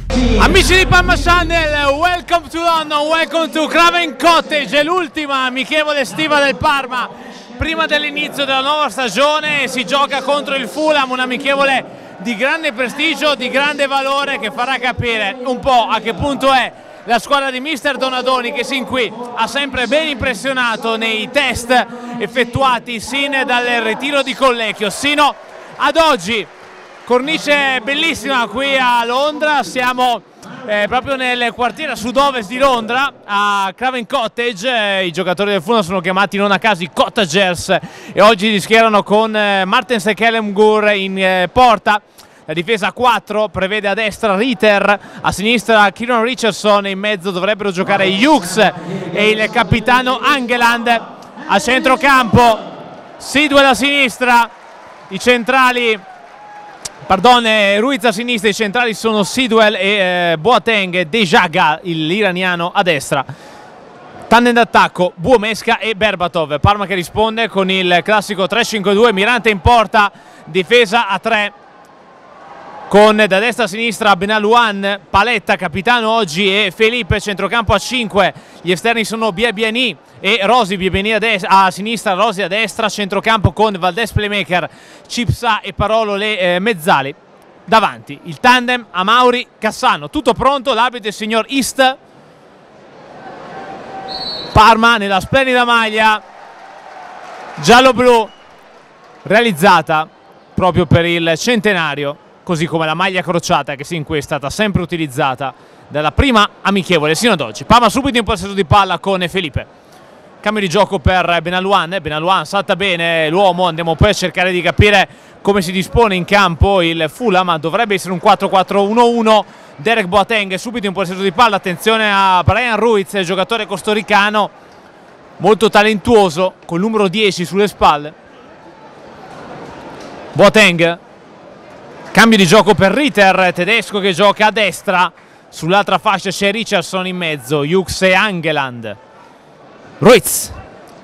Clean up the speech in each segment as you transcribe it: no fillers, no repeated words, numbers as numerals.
Amici di Parma Channel, welcome to London, welcome to Craven Cottage, è l'ultima amichevole estiva del Parma prima dell'inizio della nuova stagione. Si gioca contro il Fulham, un amichevole di grande prestigio, di grande valore, che farà capire un po' a che punto è la squadra di mister Donadoni, che sin qui ha sempre ben impressionato nei test effettuati sin dal ritiro di Collecchio sino ad oggi. Cornice bellissima qui a Londra, siamo proprio nel quartiere a sud-ovest di Londra, a Craven Cottage. I giocatori del Fulham sono chiamati non a caso i Cottagers e oggi si schierano con Martens e Kellemgur in porta. La difesa a 4 prevede a destra Ritter, a sinistra Kieran Richardson, in mezzo dovrebbero giocare Hughes e il capitano Angeland. A centrocampo Sidwell a sinistra, i centrali Ruiz a sinistra, i centrali sono Sidwell e Boateng, Dejaga, l'iraniano, a destra. Tandem d'attacco, Buomesca e Berbatov. Parma che risponde con il classico 3-5-2, Mirante in porta, difesa a 3 con da destra a sinistra Benalouane, Paletta capitano oggi e Felipe. Centrocampo a 5, gli esterni sono Biabiani e Rossi, Biabiani a sinistra, Rossi a destra. Centrocampo con Valdés playmaker, Cipsa e Parolo le mezzali. Davanti il tandem Amauri Cassano, tutto pronto, l'arbitro è il signor East. Parma nella splendida maglia giallo-blu realizzata proprio per il centenario, così come la maglia crociata che sin qui è stata sempre utilizzata dalla prima amichevole sino ad oggi. Parma subito in possesso di palla con Felipe. Cambio di gioco per Benalouane, Benalouane salta bene l'uomo, andiamo poi a cercare di capire come si dispone in campo il Fulham, ma dovrebbe essere un 4-4-1-1. Derek Boateng subito in possesso di palla, attenzione a Brian Ruiz, il giocatore costaricano molto talentuoso con il numero 10 sulle spalle. Boateng, cambio di gioco per Ritter, tedesco che gioca a destra, sull'altra fascia c'è Richardson in mezzo, Hughes e Angeland. Ruiz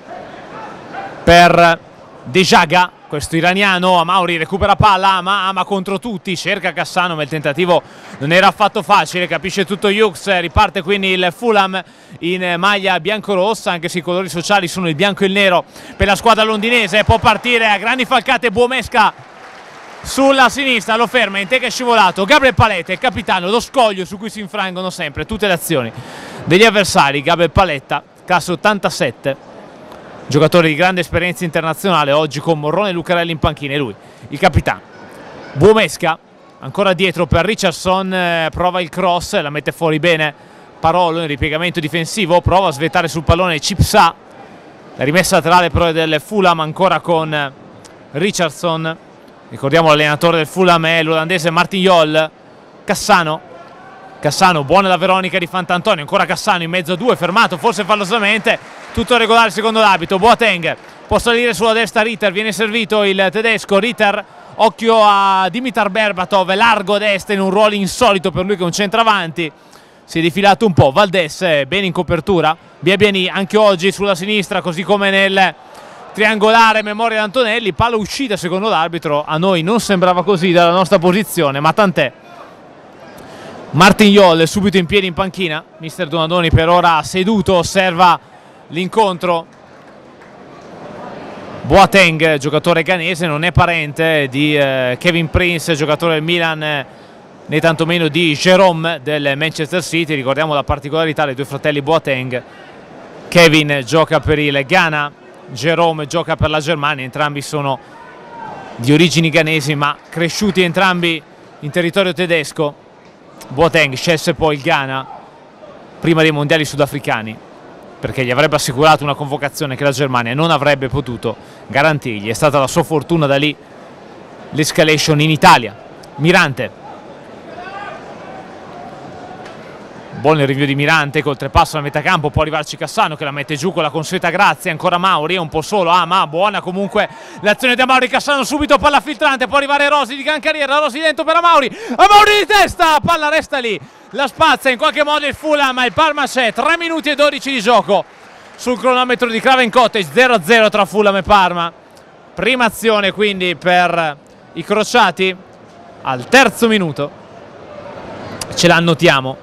per Dejaga, questo iraniano. Amauri recupera palla, ama contro tutti, cerca Cassano ma il tentativo non era affatto facile, capisce tutto Hughes. Riparte quindi il Fulham in maglia biancorossa, anche se i colori sociali sono il bianco e il nero per la squadra londinese. Può partire a grandi falcate Buomesca sulla sinistra, lo ferma, in teca è scivolato Gabriel Paletta, il capitano, lo scoglio su cui si infrangono sempre tutte le azioni degli avversari. Gabriel Paletta, classe 87, giocatore di grande esperienza internazionale, oggi con Morrone e Lucarelli in panchina, e lui il capitano. Buomesca ancora dietro per Richardson, prova il cross, la mette fuori bene Parolo in ripiegamento difensivo, prova a svetare sul pallone Cipsa. La rimessa laterale però del Fulham ancora con Richardson. Ricordiamo l'allenatore del Fulham è l'olandese Martin Jol. Cassano, buona la Veronica di Fantantonio, ancora Cassano in mezzo a due, fermato forse fallosamente, tutto regolare secondo l'abito. Boateng può salire sulla destra Ritter, viene servito il tedesco. Ritter, occhio a Dimitar Berbatov, largo a destra in un ruolo insolito per lui che è un centravanti, si è defilato un po'. Valdés bene in copertura, Biabiani anche oggi sulla sinistra, così come nel triangolare memoria di Antonelli. Palla uscita secondo l'arbitro, a noi non sembrava così dalla nostra posizione, ma tant'è. Martin Jol subito in piedi in panchina, mister Donadoni per ora seduto, osserva l'incontro. Boateng, giocatore ghanese, non è parente di Kevin Prince, giocatore del Milan, né tantomeno di Jérôme del Manchester City. Ricordiamo la particolarità dei due fratelli Boateng: Kevin gioca per il Ghana, Jérôme gioca per la Germania, entrambi sono di origini ghanesi ma cresciuti entrambi in territorio tedesco. Boateng scelse poi il Ghana prima dei mondiali sudafricani perché gli avrebbe assicurato una convocazione che la Germania non avrebbe potuto garantirgli. È stata la sua fortuna, da lì l'escalation in Italia. Mirante, buon il rinvio di Mirante col trepasso alla metà campo, può arrivarci Cassano che la mette giù con la consueta grazia. Ancora Mauri, è un po' solo, ma buona comunque l'azione di Amauri. Cassano subito, palla filtrante, può arrivare Rossi di gran carriera, Rossi dentro per Amauri di testa, palla resta lì, la spazza in qualche modo il Fulham, ma il Parma c'è. 3 minuti e 12 di gioco sul cronometro di Craven Cottage, 0-0 tra Fulham e Parma. Prima azione quindi per i crociati al terzo minuto. ce la annotiamo.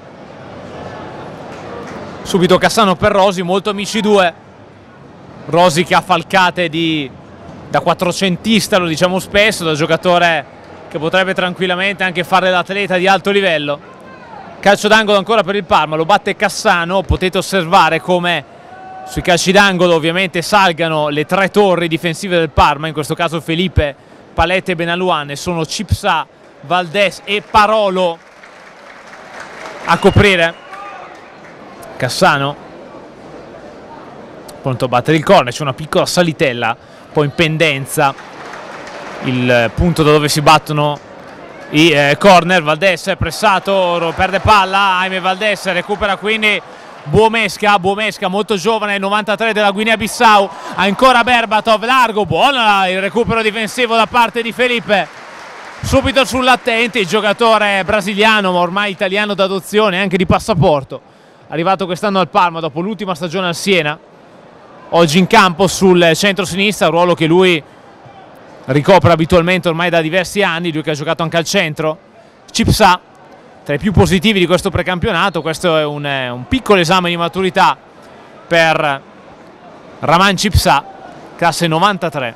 Subito Cassano per Rosi, molto amici due. Rosi che ha falcate da quattrocentista, lo diciamo spesso, da giocatore che potrebbe tranquillamente anche fare l'atleta di alto livello. Calcio d'angolo ancora per il Parma, lo batte Cassano. Potete osservare come sui calci d'angolo ovviamente salgano le tre torri difensive del Parma, in questo caso Felipe, Palette e Benalouane, sono Cipsa, Valdés e Parolo a coprire. Cassano pronto a battere il corner, c'è una piccola salitella, poi in pendenza il punto da dove si battono i corner. Valdés è pressato, perde palla, Jaime Valdés recupera quindi Buomesca molto giovane, 93 della Guinea-Bissau, ancora Berbatov, largo, buono il recupero difensivo da parte di Felipe, subito sull'attenti il giocatore brasiliano ma ormai italiano d'adozione, anche di passaporto, arrivato quest'anno al Parma dopo l'ultima stagione al Siena, oggi in campo sul centro-sinistra, ruolo che lui ricopre abitualmente ormai da diversi anni, lui che ha giocato anche al centro. Cipsa, tra i più positivi di questo precampionato, questo è un piccolo esame di maturità per Raman Cipsa, classe 93.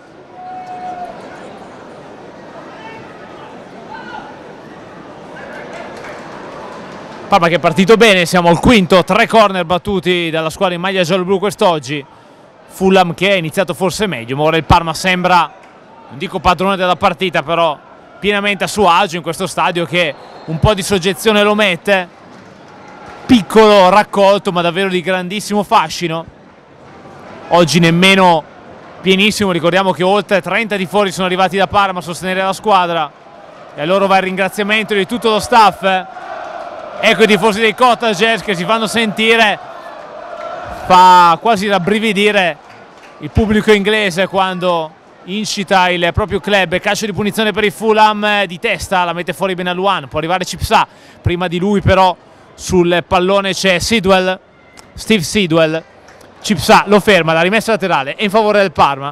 Parma che è partito bene, siamo al quinto, 3 corner battuti dalla squadra in maglia giallo-blu quest'oggi. Fulham che è iniziato forse meglio, ma ora il Parma sembra, non dico padrone della partita, però pienamente a suo agio in questo stadio che un po' di soggezione lo mette. Piccolo raccolto ma davvero di grandissimo fascino, oggi nemmeno pienissimo, ricordiamo che oltre 30 tifosi sono arrivati da Parma a sostenere la squadra e a loro va il ringraziamento di tutto lo staff. Ecco i tifosi dei Cottagers che si fanno sentire, fa quasi rabbrividire il pubblico inglese quando incita il proprio club. Calcio di punizione per il Fulham, di testa la mette fuori Benalouane, può arrivare Cipsa, prima di lui però sul pallone c'è Sidwell, Steve Sidwell. Cipsa lo ferma, la rimessa laterale è in favore del Parma.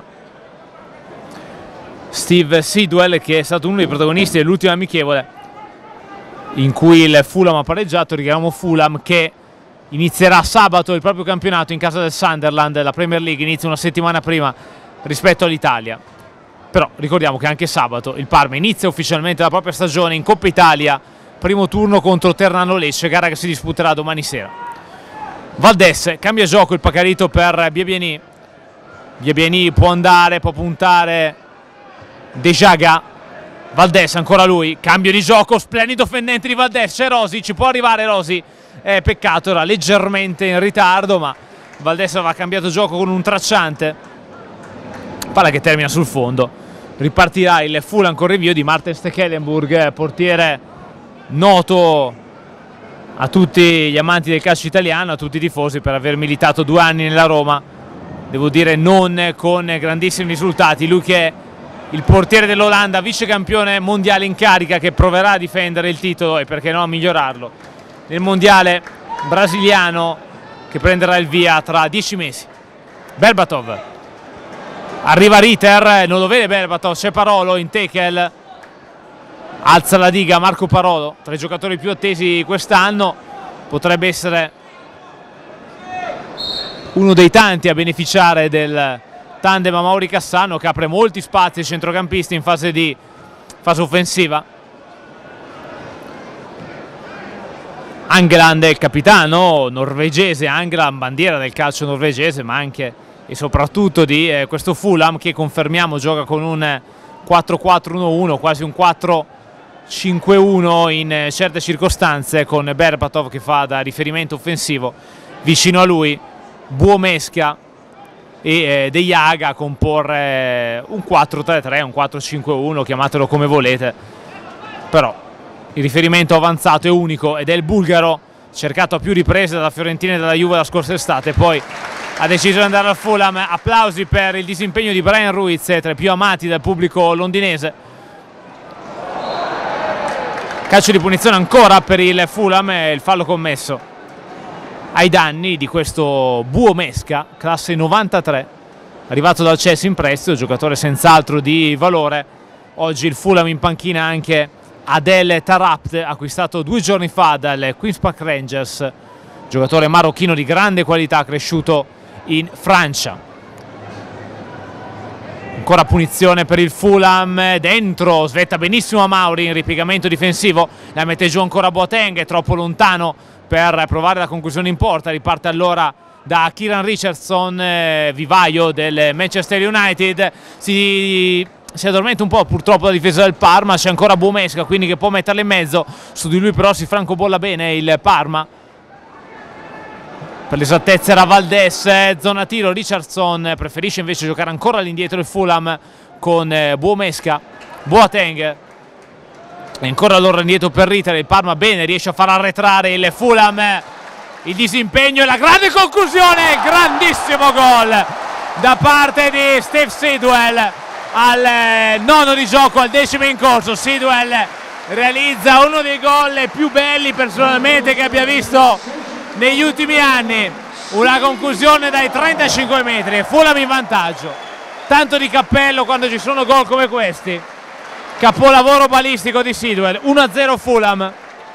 Steve Sidwell che è stato uno dei protagonisti dell'ultima amichevole in cui il Fulham ha pareggiato. Richiamiamo Fulham che inizierà sabato il proprio campionato in casa del Sunderland, la Premier League inizia una settimana prima rispetto all'Italia, però ricordiamo che anche sabato il Parma inizia ufficialmente la propria stagione in Coppa Italia, primo turno contro Ternano Lecce, gara che si disputerà domani sera. Valdés cambia gioco, il Pacarito per Biabiani, Biabiani può andare, può puntare De Jaga, Valdés ancora lui, cambio di gioco, splendido fendente di Valdés, c'è Rosi, ci può arrivare Rosi, peccato, era leggermente in ritardo ma Valdés aveva cambiato gioco con un tracciante. Palla che termina sul fondo, ripartirà il Fulham con rinvio di Martin Stekelenburg, portiere noto a tutti gli amanti del calcio italiano, a tutti i tifosi per aver militato 2 anni nella Roma, devo dire non con grandissimi risultati. Lui che è il portiere dell'Olanda, vice campione mondiale in carica, che proverà a difendere il titolo e perché no a migliorarlo nel mondiale brasiliano che prenderà il via tra 10 mesi. Berbatov, arriva Ritter, non lo vede Berbatov, c'è Parolo in tackle, alza la diga Marco Parolo, tra i giocatori più attesi quest'anno, potrebbe essere uno dei tanti a beneficiare del tandem Mauri Cassano che apre molti spazi ai centrocampisti in fase offensiva. Angeland è il capitano norvegese, Angeland bandiera del calcio norvegese ma anche e soprattutto di questo Fulham che confermiamo gioca con un 4-4-1-1, quasi un 4-5-1 in certe circostanze, con Berbatov che fa da riferimento offensivo, vicino a lui Buomesca e De Jaga a comporre un 4-3-3, un 4-5-1, chiamatelo come volete, però il riferimento avanzato è unico ed è il bulgaro, cercato a più riprese dalla Fiorentina e dalla Juve la scorsa estate, poi ha deciso di andare al Fulham. Applausi per il disimpegno di Brian Ruiz, tra i più amati dal pubblico londinese. Calcio di punizione ancora per il Fulham e il fallo commesso ai danni di questo Buomesca, classe 93, arrivato dal Chelsea in prestito, giocatore senz'altro di valore. Oggi il Fulham in panchina anche Adel Tarabt, acquistato 2 giorni fa dal Queen's Park Rangers, giocatore marocchino di grande qualità, cresciuto in Francia. Ancora punizione per il Fulham, dentro, svetta benissimo Amauri in ripiegamento difensivo, la mette giù ancora Boateng, è troppo lontano per provare la conclusione in porta. Riparte allora da Kieran Richardson, vivaio del Manchester United. Si addormenta un po' purtroppo la difesa del Parma, c'è ancora Buomesca quindi che può metterla in mezzo, su di lui però si francobolla bene il Parma. Per l'esattezza era Valdés, zona tiro Richardson, preferisce invece giocare ancora all'indietro il Fulham con Buomesca. Boateng, e ancora allora indietro per Ritter, il Parma bene, riesce a far arretrare il Fulham, il disimpegno e la grande conclusione, grandissimo gol da parte di Steve Sidwell al nono di gioco, al 10° in corso. Sidwell realizza uno dei gol più belli personalmente che abbia visto negli ultimi anni, una conclusione dai 35 metri, Fulham in vantaggio. Tanto di cappello quando ci sono gol come questi, capolavoro balistico di Sidwell. 1-0 Fulham.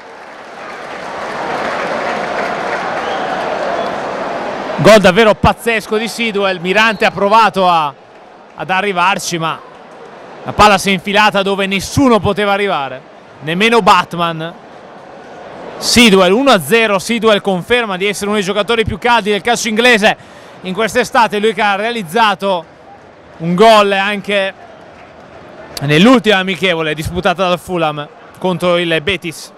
Gol davvero pazzesco di Sidwell, Mirante ha provato ad arrivarci ma la palla si è infilata dove nessuno poteva arrivare, nemmeno Batman. Sidwell 1-0, Sidwell conferma di essere uno dei giocatori più caldi del calcio inglese in quest'estate, lui che ha realizzato un gol anche nell'ultima amichevole disputata dal Fulham contro il Betis.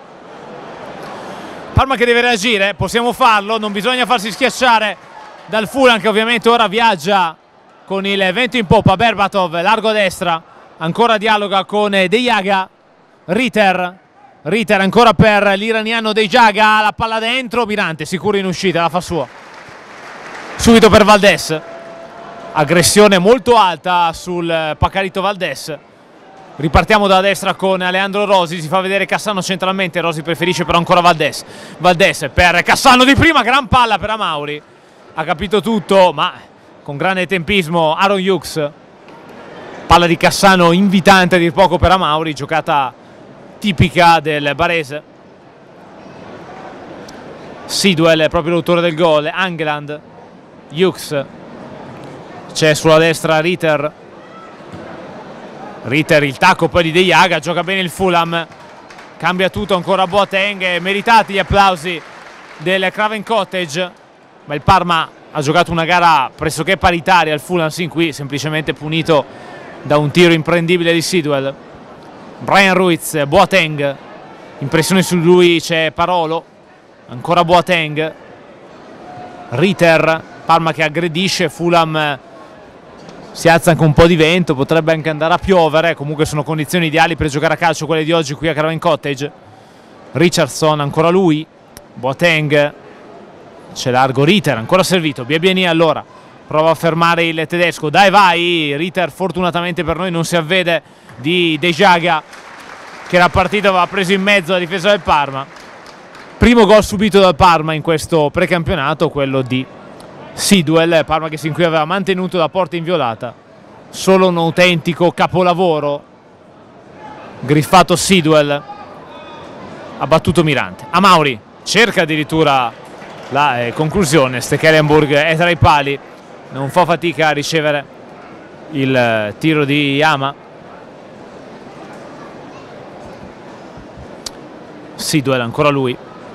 Parma che deve reagire, possiamo farlo, non bisogna farsi schiacciare dal Fulham che ovviamente ora viaggia con il vento in poppa. Berbatov, largo a destra, ancora dialoga con De Jaga. Ritter ancora per l'iraniano De Jaga, la palla dentro, Mirante sicuro in uscita, la fa sua. Subito per Valdés, aggressione molto alta sul Pacarito Valdés. Ripartiamo da destra con Alejandro Rosi, si fa vedere Cassano centralmente, Rosi preferisce però ancora Valdés. Valdés per Cassano di prima, gran palla per Amauri, ha capito tutto ma con grande tempismo Aaron Hughes. Palla di Cassano invitante a dir poco per Amauri, giocata tipica del barese. Sidwell è proprio l'autore del gol, Angeland, Hughes, c'è sulla destra Ritter, il tacco poi di De Jaga, gioca bene il Fulham, cambia tutto ancora Boateng, meritati gli applausi del Craven Cottage, ma il Parma ha giocato una gara pressoché paritaria, il Fulham sin qui semplicemente punito da un tiro imprendibile di Sidwell. Brian Ruiz, Boateng, impressione su lui c'è Parolo, ancora Boateng, Ritter, Parma che aggredisce, Fulham si alza anche un po' di vento, potrebbe anche andare a piovere, comunque sono condizioni ideali per giocare a calcio quelle di oggi qui a Craven Cottage. Richardson, ancora lui, Boateng, c'è largo Ritter, ancora servito, Biabiani allora, prova a fermare il tedesco, dai vai, Ritter fortunatamente per noi non si avvede di De Jaga che era partito, aveva preso in mezzo la difesa del Parma. Primo gol subito dal Parma in questo precampionato, quello di Sidwell, Parma che sin qui aveva mantenuto la porta inviolata, solo un autentico capolavoro griffato Sidwell, ha battuto Mirante. Amauri cerca addirittura la conclusione, Stekelenburg è tra i pali, non fa fatica a ricevere il tiro di Yama. Sidwell, ancora lui,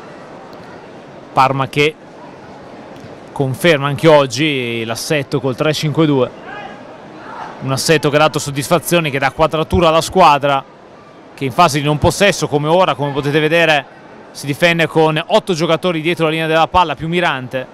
Parma che conferma anche oggi l'assetto col 3-5-2, un assetto che ha dato soddisfazioni, che dà quadratura alla squadra, che in fase di non possesso come ora, come potete vedere, si difende con 8 giocatori dietro la linea della palla più Mirante.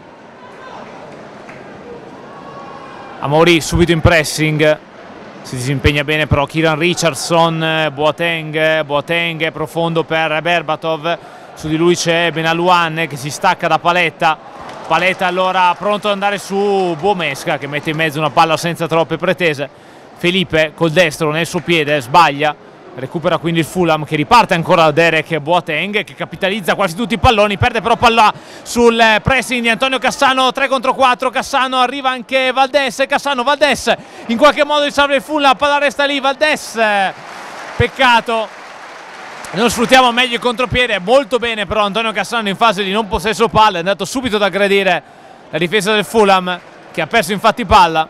Amauri subito in pressing, si disimpegna bene però Kieran Richardson, Boateng profondo per Berbatov, su di lui c'è Benalouane che si stacca da Paletta allora pronto ad andare su Buomesca che mette in mezzo una palla senza troppe pretese. Felipe col destro nel suo piede sbaglia, recupera quindi il Fulham che riparte ancora da Derek Boateng che capitalizza quasi tutti i palloni, perde però palla sul pressing di Antonio Cassano, 3 contro 4, Cassano, arriva anche Valdés, Valdés in qualche modo risalva il Fulham, la palla resta lì, Valdés, peccato Non sfruttiamo meglio il contropiede, molto bene però Antonio Cassano in fase di non possesso palla, è andato subito ad aggredire la difesa del Fulham, che ha perso infatti palla.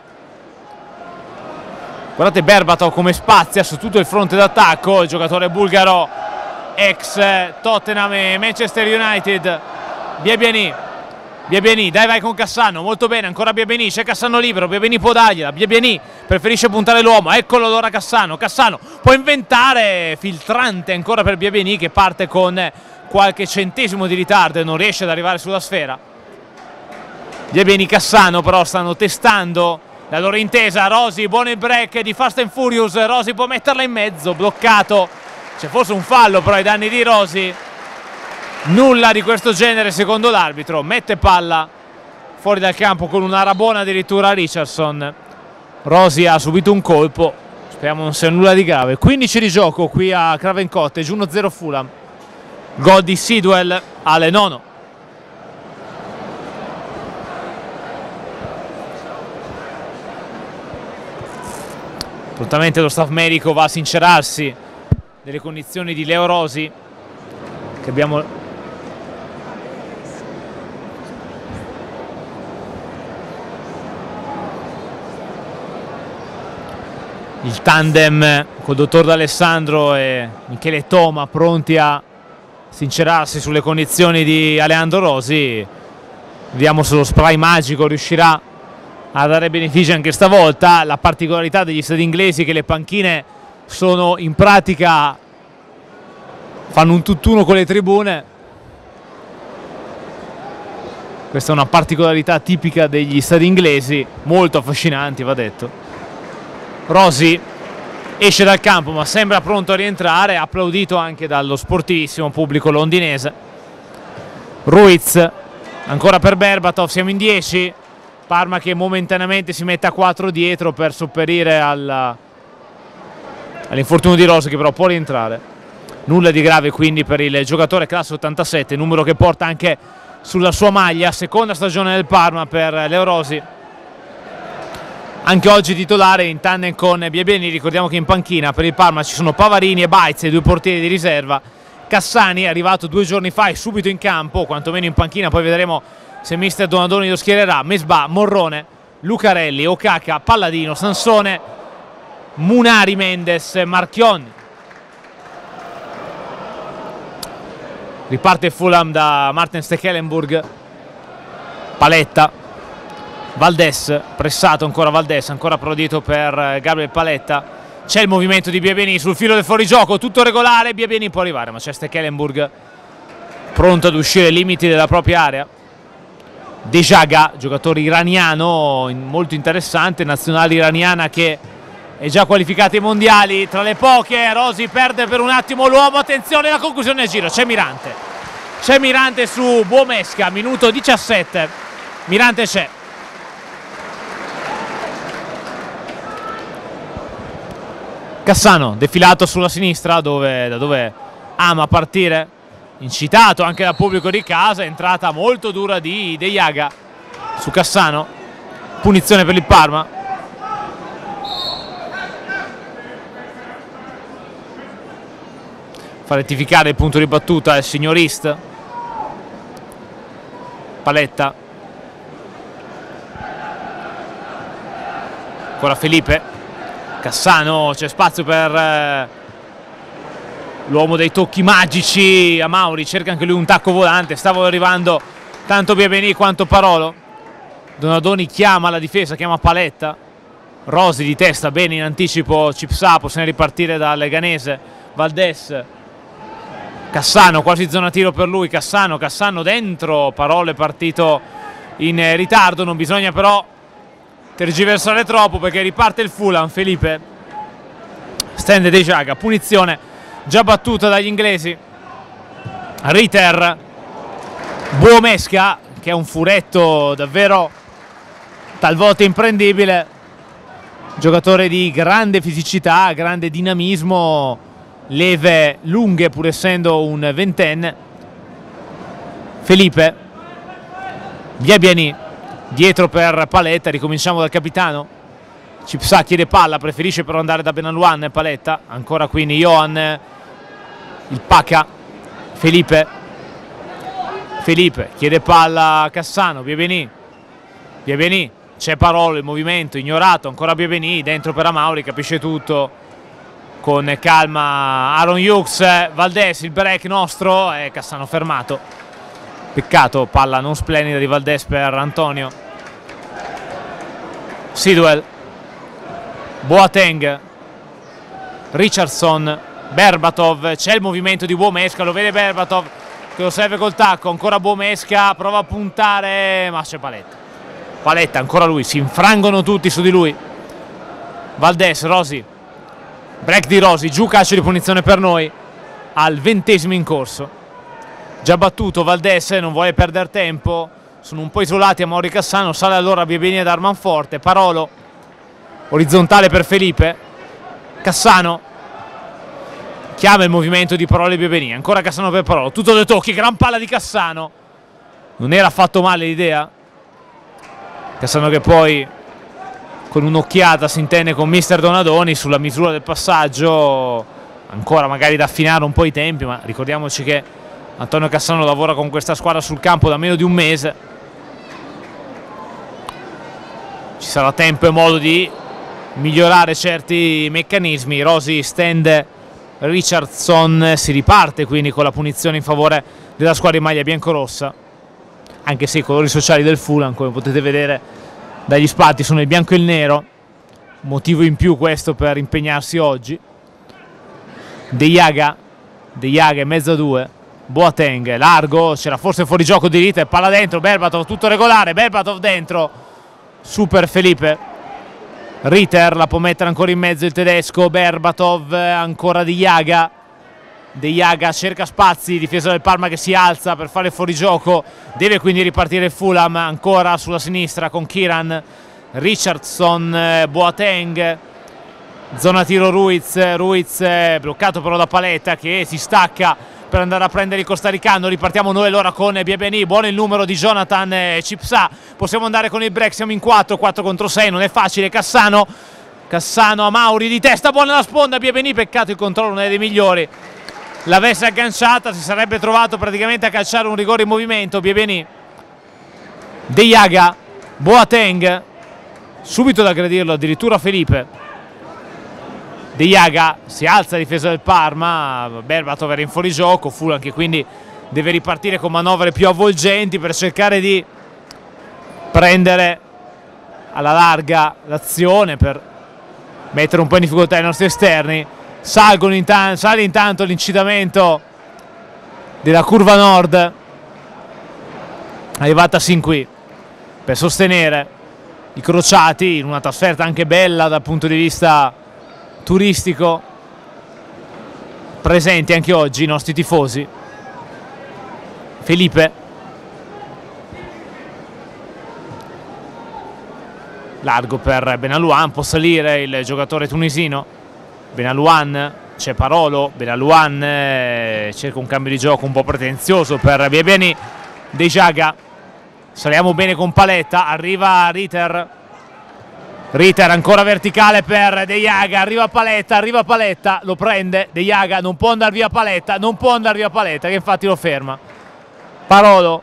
Guardate Berbatov come spazia su tutto il fronte d'attacco, il giocatore bulgaro ex Tottenham e Manchester United. Biabiani, dai vai con Cassano, molto bene, ancora Biabiani, c'è Cassano libero, Biabiani può dargliela, Biabiani preferisce puntare l'uomo, eccolo allora Cassano può inventare, filtrante ancora per Biabiani che parte con qualche centesimo di ritardo e non riesce ad arrivare sulla sfera. Biabiani Cassano però stanno testando la loro intesa, Rossi, buono il break di Fast and Furious, Rossi può metterla in mezzo, bloccato, c'è forse un fallo però ai danni di Rossi. Nulla di questo genere secondo l'arbitro, mette palla fuori dal campo con una rabona addirittura a Richardson. Rossi ha subito un colpo, speriamo non sia nulla di grave. 15 di gioco qui a Craven Cottage, 1-0 Fulham. Gol di Sidwell alle 9. Prontamente lo staff medico va a sincerarsi delle condizioni di Leo Rossi, che abbiamo il tandem col dottor D'Alessandro e Michele Toma pronti a sincerarsi sulle condizioni di Aleandro Rossi. Vediamo se lo spray magico riuscirà a dare benefici anche stavolta. La particolarità degli stadi inglesi è che le panchine sono in pratica, fanno un tutt'uno con le tribune. Questa è una particolarità tipica degli stadi inglesi, molto affascinanti va detto. Rossi esce dal campo ma sembra pronto a rientrare, applaudito anche dallo sportivissimo pubblico londinese. Ruiz ancora per Berbatov, siamo in 10, Parma che momentaneamente si mette a 4 dietro per sopperire all'infortunio di Rossi, che però può rientrare. Nulla di grave quindi per il giocatore classe 87, numero che porta anche sulla sua maglia, seconda stagione del Parma per Leo Rossi. Anche oggi titolare in tandem con Biabiani. Ricordiamo che in panchina per il Parma ci sono Pavarini e Baez, i due portieri di riserva. Cassani è arrivato 2 giorni fa e subito in campo, quantomeno in panchina, poi vedremo se mister Donadoni lo schiererà. Mesbah, Morrone, Lucarelli, Okaka, Palladino, Sansone, Munari, Mendes, Marchionni. Riparte Fulham da Martin Stekelenburg, Paletta, Valdés, pressato ancora Valdés, ancora applaudito per Gabriel Paletta. C'è il movimento di Biabiani sul filo del fuorigioco, tutto regolare, Biabiani può arrivare ma c'è Stekelenburg pronto ad uscire ai limiti della propria area. Dejaga, giocatore iraniano molto interessante, nazionale iraniana che è già qualificata ai mondiali, tra le poche. Rossi perde per un attimo l'uomo, attenzione la conclusione del giro, c'è Mirante su Buomesca, minuto 17, Mirante c'è. Cassano defilato sulla sinistra da dove ama partire, incitato anche dal pubblico di casa, entrata molto dura di De Jaga su Cassano, punizione per il Parma. Fa rettificare il punto di battuta il signor Ist. Paletta, ancora Felipe, Cassano, c'è spazio per l'uomo dei tocchi magici, Amauri, cerca anche lui un tacco volante, stavo arrivando tanto Biabiani quanto Parolo. Donadoni chiama la difesa, chiama Paletta, Rossi di testa, bene in anticipo Cipsapo, se ne ripartire dal Leganese. Valdés, Cassano, quasi zona tiro per lui, Cassano dentro, Parolo è partito in ritardo, non bisogna però tergiversare troppo perché riparte il Fulham. Felipe stende De Jaga, punizione già battuta dagli inglesi. Ritter, Buomesca che è un furetto davvero talvolta imprendibile, giocatore di grande fisicità, grande dinamismo, leve lunghe pur essendo un ventenne. Felipe, Biabiani dietro per Paletta, ricominciamo dal capitano. Cipsa chiede palla, preferisce però andare da Benalouane. Paletta, ancora quindi Johan il Paca, Felipe chiede palla a Cassano, Biebeni, c'è Parolo, il movimento ignorato, ancora Biebeni, dentro per Amauri, capisce tutto con calma Aaron Hughes, Valdés, il break nostro, e Cassano fermato, peccato, palla non splendida di Valdés per Antonio. Sidwell, Boateng, Richardson, Berbatov, c'è il movimento di Buomesca, lo vede Berbatov che lo serve col tacco, ancora Buomesca, prova a puntare, ma c'è Paletta, ancora lui, si infrangono tutti su di lui. Valdés, Rosi, break di Rosi, giù calcio di punizione per noi al 20° in corso. Già battuto Valdés, non vuole perdere tempo, sono un po' isolati a Mauri Cassano, sale allora Biebeni ad Armanforte, Parolo, orizzontale per Felipe, Cassano, chiama il movimento di Parolo e Biebeni, ancora Cassano per Parolo, tutto due tocchi, gran palla di Cassano, non era affatto male l'idea, Cassano che poi con un'occhiata si intende con mister Donadoni sulla misura del passaggio, ancora magari da affinare un po' i tempi, ma ricordiamoci che Antonio Cassano lavora con questa squadra sul campo da meno di un mese, ci sarà tempo e modo di migliorare certi meccanismi. Rosi stende Richardson, si riparte quindi con la punizione in favore della squadra in maglia biancorossa, anche se i colori sociali del Fulham, come potete vedere dagli spalti, sono il bianco e il nero, motivo in più questo per impegnarsi oggi. De Jaga in mezzo a due, Boateng largo, c'era forse fuori gioco di Ritter, palla dentro, Berbatov tutto regolare, Berbatov dentro, super Felipe, Ritter la può mettere ancora in mezzo il tedesco, Berbatov, ancora De Jaga cerca spazi, difesa del Parma che si alza per fare fuori gioco, deve quindi ripartire il Fulham, ancora sulla sinistra con Kiran, Richardson, Boateng, zona tiro Ruiz bloccato però da Paletta che si stacca per andare a prendere il costaricano. Ripartiamo noi allora con Biebeni, buono il numero di Jonathan Cipsa, possiamo andare con il break, siamo in 4 contro 6, non è facile. Cassano a Mauri di testa, buona la sponda, Biebeni, peccato il controllo non è dei migliori, l'avesse agganciata si sarebbe trovato praticamente a calciare un rigore in movimento. Biebeni, De Jaga, Boateng, subito ad aggredirlo addirittura Felipe. De Jaga si alza a difesa del Parma, Berbatov era in fuorigioco, Fulham che quindi deve ripartire con manovre più avvolgenti per cercare di prendere alla larga l'azione, per mettere un po' in difficoltà i nostri esterni. Sale intanto l'incitamento della curva nord, arrivata sin qui per sostenere i crociati in una trasferta anche bella dal punto di vista turistico, presenti anche oggi i nostri tifosi. Felipe, largo per Benalouane, può salire il giocatore tunisino. Benalouane, c'è Parolo, Benalouane cerca un cambio di gioco un po' pretenzioso per Biebeni. De Jaga, saliamo bene con Paletta, arriva Ritter ancora verticale per De Jaga, arriva Paletta, lo prende, De Jaga non può andare via Paletta, che infatti lo ferma. Parolo,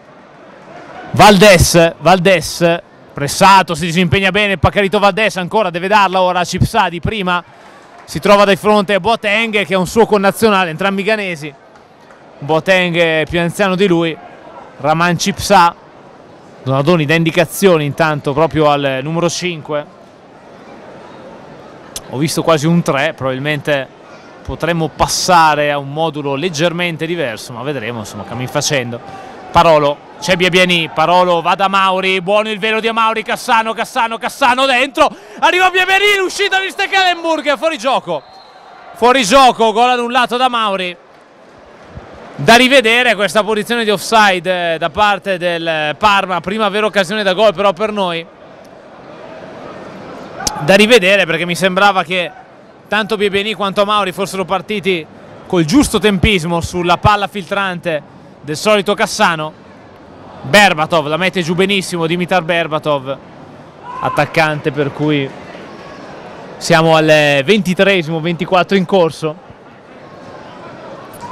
Valdés, pressato, si disimpegna bene il Paccarito Valdés, ancora deve darla ora a Cipsa, di prima si trova di fronte a Boateng che è un suo connazionale, entrambi ghanesi, Boateng più anziano di lui, Raman Cipsa. Donadoni dà indicazioni intanto proprio al numero 5, ho visto quasi un 3, probabilmente potremmo passare a un modulo leggermente diverso, ma vedremo, insomma, cammin facendo. Parolo, c'è Biebeni, Parolo va da Mauri, buono il velo di Mauri, Cassano dentro, arriva Biebeni, l'uscita di Stekelenburg, fuori gioco, gol annullato da Mauri. Da rivedere questa posizione di offside da parte del Parma, prima vera occasione da gol però per noi, da rivedere perché mi sembrava che tanto Biebeni quanto Mauri fossero partiti col giusto tempismo sulla palla filtrante del solito Cassano. Berbatov la mette giù benissimo, Dimitar Berbatov, attaccante, per cui siamo al 23esimo, 24 in corso.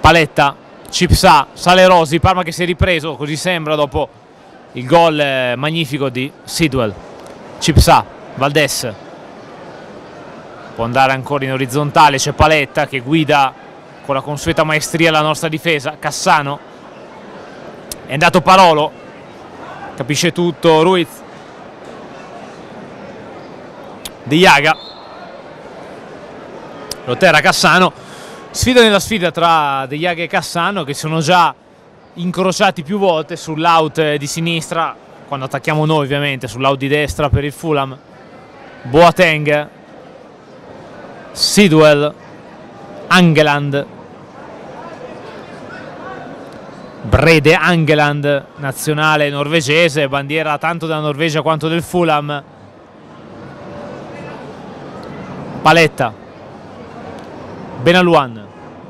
Paletta, Cipsa, sale Rosi, Parma che si è ripreso, così sembra, dopo il gol magnifico di Sidwell. Cipsa, Valdés può andare ancora in orizzontale, c'è Paletta che guida con la consueta maestria la nostra difesa. Cassano, è andato Parolo, capisce tutto Ruiz, De Jaga, Lotera, Cassano, sfida nella sfida tra De Jaga e Cassano, che sono già incrociati più volte sull'out di sinistra, quando attacchiamo noi ovviamente, sull'out di destra per il Fulham. Boateng, Sidwell, Angeland, Brede Angeland, nazionale norvegese, bandiera tanto della Norvegia quanto del Fulham. Paletta, Benalouane,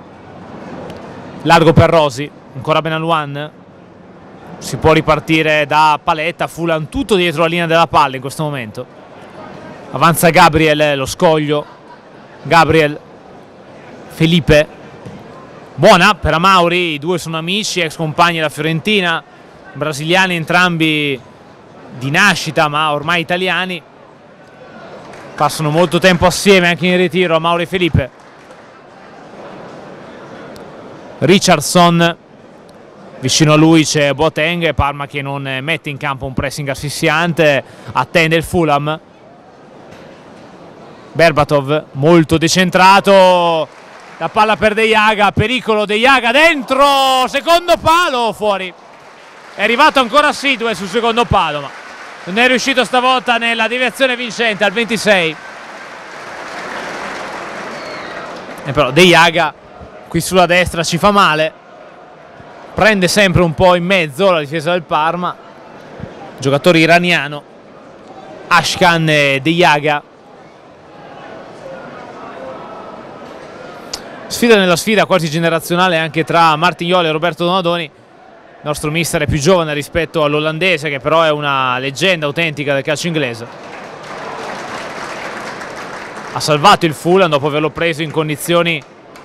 largo per Rosi, ancora Benalouane, si può ripartire da Paletta. Fulham tutto dietro la linea della palla in questo momento. Avanza Gabriel, lo scoglio, Gabriel, Felipe, buona per Amauri, i due sono amici, ex compagni della Fiorentina, brasiliani entrambi di nascita ma ormai italiani, passano molto tempo assieme anche in ritiro. Amauri e Felipe, Richardson, vicino a lui c'è Boateng, Parma che non mette in campo un pressing asfissiante, attende il Fulham. Berbatov molto decentrato, la palla per De Jaga, pericolo, De Jaga dentro, secondo palo, fuori. È arrivato ancora Sidwell sul secondo palo, ma non è riuscito stavolta nella deviazione vincente al 26. E però De Jaga qui sulla destra ci fa male, prende sempre un po' in mezzo la difesa del Parma, giocatore iraniano, Ashkan e De Jaga. Sfida nella sfida quasi generazionale anche tra Martignoli e Roberto Donadoni. Il nostro mister è più giovane rispetto all'olandese, che però è una leggenda autentica del calcio inglese. Ha salvato il Fulham dopo averlo preso in condizioni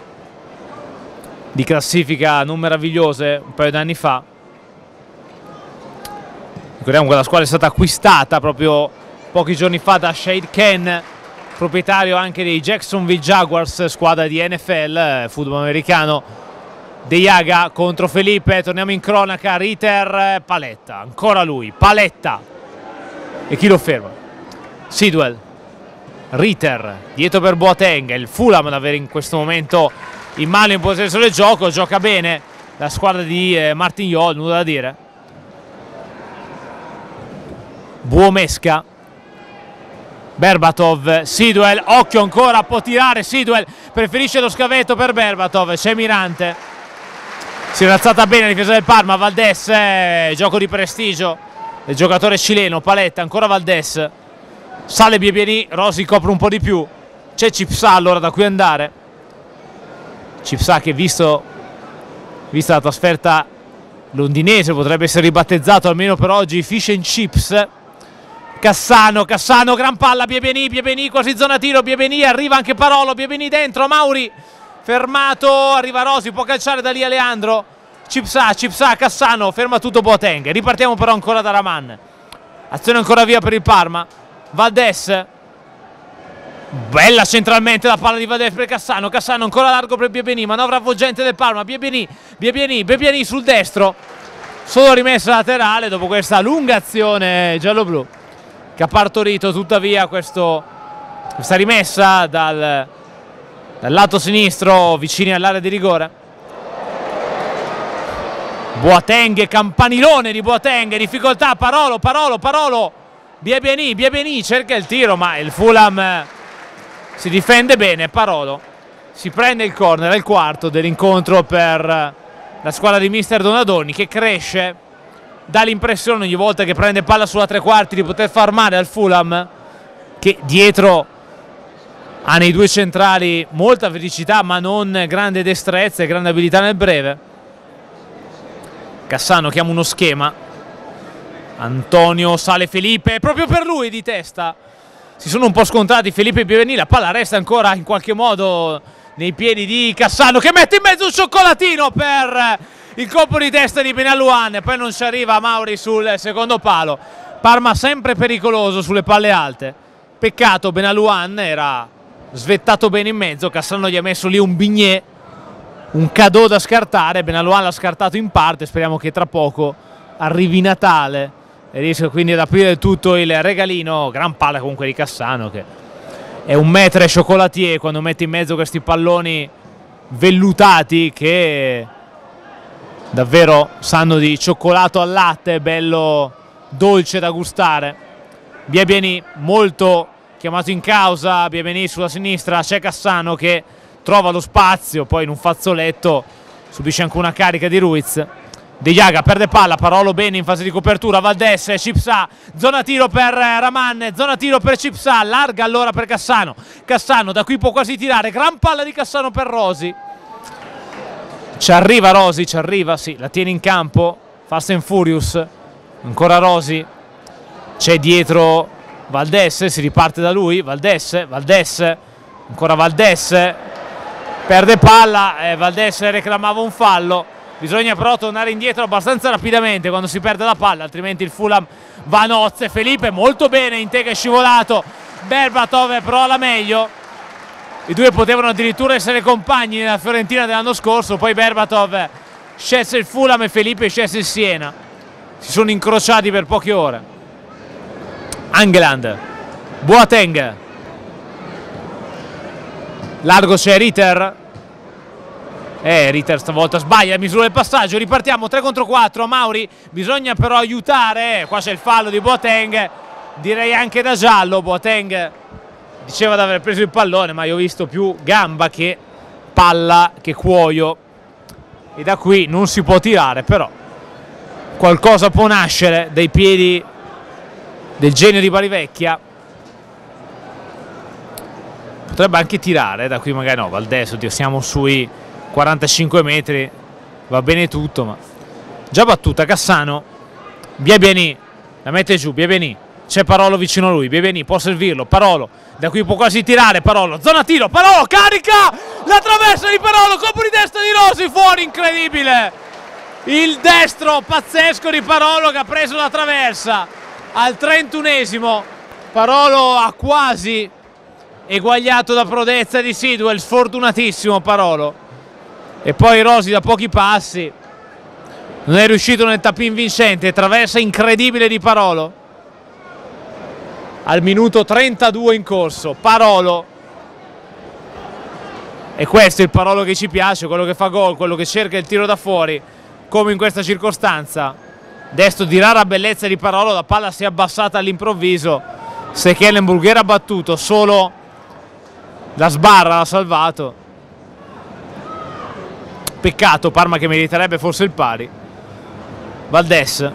di classifica non meravigliose un paio di anni fa. Ricordiamo che la squadra è stata acquistata proprio pochi giorni fa da Shade Ken, proprietario anche dei Jacksonville Jaguars, squadra di NFL, football americano. De Jaga contro Felipe, torniamo in cronaca, Ritter, Paletta, ancora lui, Paletta, e chi lo ferma? Sidwell, Ritter, dietro per Boateng, il Fulham ad avere in questo momento in mano in possesso del gioco, gioca bene la squadra di Martignol, nulla da dire. Buomesca, Berbatov, Sidwell, occhio ancora, può tirare Sidwell, preferisce lo scavetto per Berbatov, c'è Mirante, si è alzata bene la difesa del Parma. Valdés, gioco di prestigio del giocatore cileno. Paletta, ancora Valdés, sale Biebini, Rosi copre un po' di più, c'è Cipsa allora da cui andare. Cipsa che vista la trasferta londinese potrebbe essere ribattezzato almeno per oggi Fish and Chips. Cassano, gran palla, Biebini, quasi zona tiro, Biebini, arriva anche Parolo, Biebini dentro, Mauri, fermato, arriva Rosi, può calciare da lì Aleandro, Cipsa, Cassano, ferma tutto Boateng, ripartiamo però ancora da Raman, azione ancora via per il Parma, Valdés, bella centralmente la palla di Valdés per Cassano, ancora largo per Biebini, manovra avvolgente del Parma, Biebini sul destro, solo rimessa laterale dopo questa lunga azione giallo-blu, che ha partorito tuttavia questa rimessa dal lato sinistro vicini all'area di rigore. Boateng, campanilone di Boateng, difficoltà, Parolo, Biebini cerca il tiro ma il Fulham si difende bene. Parolo si prende il corner, è il quarto dell'incontro per la squadra di mister Donadoni, che cresce, dà l'impressione ogni volta che prende palla sulla tre quarti di poter far male al Fulham, che dietro ha nei due centrali molta felicità ma non grande destrezza e grande abilità nel breve. Cassano chiama uno schema, Antonio, sale Felipe, proprio per lui di testa si sono un po' scontrati Felipe e Biebini, la palla resta ancora in qualche modo nei piedi di Cassano, che mette in mezzo un cioccolatino per il colpo di testa di Benalouane, poi non ci arriva Mauri sul secondo palo. Parma sempre pericoloso sulle palle alte, peccato, Benalouane era svettato bene in mezzo, Cassano gli ha messo lì un bignè, un cadeau da scartare, Benalouane l'ha scartato in parte, speriamo che tra poco arrivi Natale e riesca quindi ad aprire tutto il regalino. Gran palla comunque di Cassano, che è un maître chocolatier quando mette in mezzo questi palloni vellutati che davvero sanno di cioccolato al latte, bello dolce da gustare. Biabiani molto chiamato in causa, Biabiani sulla sinistra, c'è Cassano che trova lo spazio, poi in un fazzoletto subisce anche una carica di Ruiz. De Jaga perde palla, Parolo bene in fase di copertura, Valdés, Cipsa, zona tiro per Raman, zona tiro per Cipsa, larga allora per Cassano. Cassano da qui può quasi tirare, gran palla di Cassano per Rosi. Ci arriva Rosi, ci arriva, sì, la tiene in campo, Fast and Furious, ancora Rosi, c'è dietro Valdés, si riparte da lui, Valdés, ancora Valdés, perde palla, Valdés reclamava un fallo, bisogna però tornare indietro abbastanza rapidamente quando si perde la palla, altrimenti il Fulham va a nozze. Felipe molto bene, Intega è scivolato, Berbatov però la meglio. I due potevano addirittura essere compagni nella Fiorentina dell'anno scorso, poi Berbatov scelse il Fulham e Felipe scelse il Siena. Si sono incrociati per poche ore. Angeland, Boateng, largo c'è Ritter. Ritter stavolta sbaglia, misura del passaggio, ripartiamo 3 contro 4, Mauri, bisogna però aiutare, qua c'è il fallo di Boateng, direi anche da giallo. Boateng diceva di aver preso il pallone, ma io ho visto più gamba che palla che cuoio, e da qui non si può tirare, però qualcosa può nascere dai piedi del genio di Barivecchia. Potrebbe anche tirare, da qui magari no, Valdés, oddio, siamo sui 45 metri, va bene tutto, ma già battuta Cassano. Biabiani la mette giù, Biabiani, c'è Parolo vicino a lui, Biabiani può servirlo, Parolo da qui può quasi tirare, Parolo, zona tiro, Parolo carica, la traversa di Parolo, colpo di testa di Rosi, fuori, incredibile, il destro pazzesco di Parolo che ha preso la traversa al 31esimo. Parolo ha quasi eguagliato da prodezza di Sidwell, sfortunatissimo Parolo. E poi Rosi da pochi passi non è riuscito nel tap-in vincente, traversa incredibile di Parolo al minuto 32 in corso. Parolo, e questo è il Parolo che ci piace, quello che fa gol, quello che cerca il tiro da fuori, come in questa circostanza. Destro di rara bellezza di Parolo, la palla si è abbassata all'improvviso, Stekelenburg era battuto, solo la sbarra l'ha salvato. Peccato, Parma che meriterebbe forse il pari. Valdés,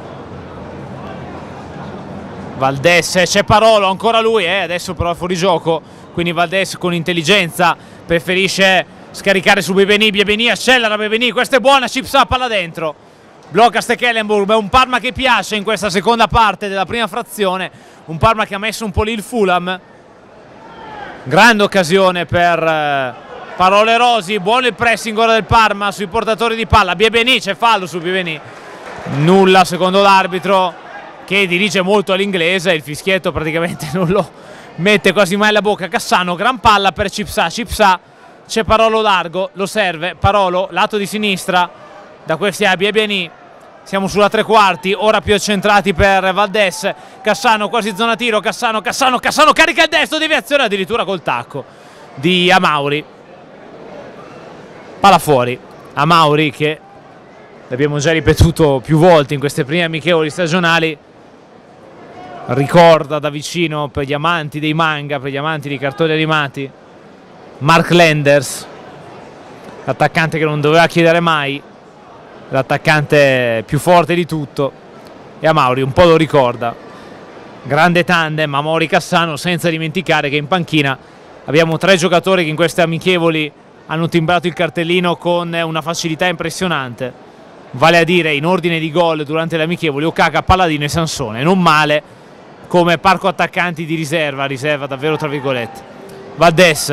c'è Parolo, ancora lui, adesso però è fuori gioco, quindi Valdés con intelligenza preferisce scaricare su Biabiani, Biabiani accelera, Biabiani, questa è buona, Cipsa, palla dentro, blocca Stekelenburg. È un Parma che piace in questa seconda parte della prima frazione, un Parma che ha messo un po' lì il Fulham. Grande occasione per Parolo e Rosi, buono il pressing ora del Parma sui portatori di palla. Biabiani, c'è fallo su Biabiani, nulla secondo l'arbitro che dirige molto all'inglese, il fischietto praticamente non lo mette quasi mai alla bocca. Cassano, gran palla per Cipsa, c'è Parolo largo, lo serve Parolo, lato di sinistra, da questi a Biabiani, siamo sulla tre quarti, ora più accentrati per Valdés. Cassano quasi zona tiro, Cassano carica il destro, deviazione addirittura col tacco di Amauri, palla fuori. Amauri, che l'abbiamo già ripetuto più volte in queste prime amichevoli stagionali, ricorda da vicino, per gli amanti dei manga, per gli amanti dei cartoni animati, Mark Lenders, l'attaccante che non doveva chiedere mai, l'attaccante più forte di tutto, e Amauri un po' lo ricorda. Grande tandem Amauri-Cassano, senza dimenticare che in panchina abbiamo 3 giocatori che in queste amichevoli hanno timbrato il cartellino con una facilità impressionante, vale a dire in ordine di gol durante le amichevoli Okaka, Palladino e Sansone, non male come parco attaccanti di riserva davvero tra virgolette. Valdés,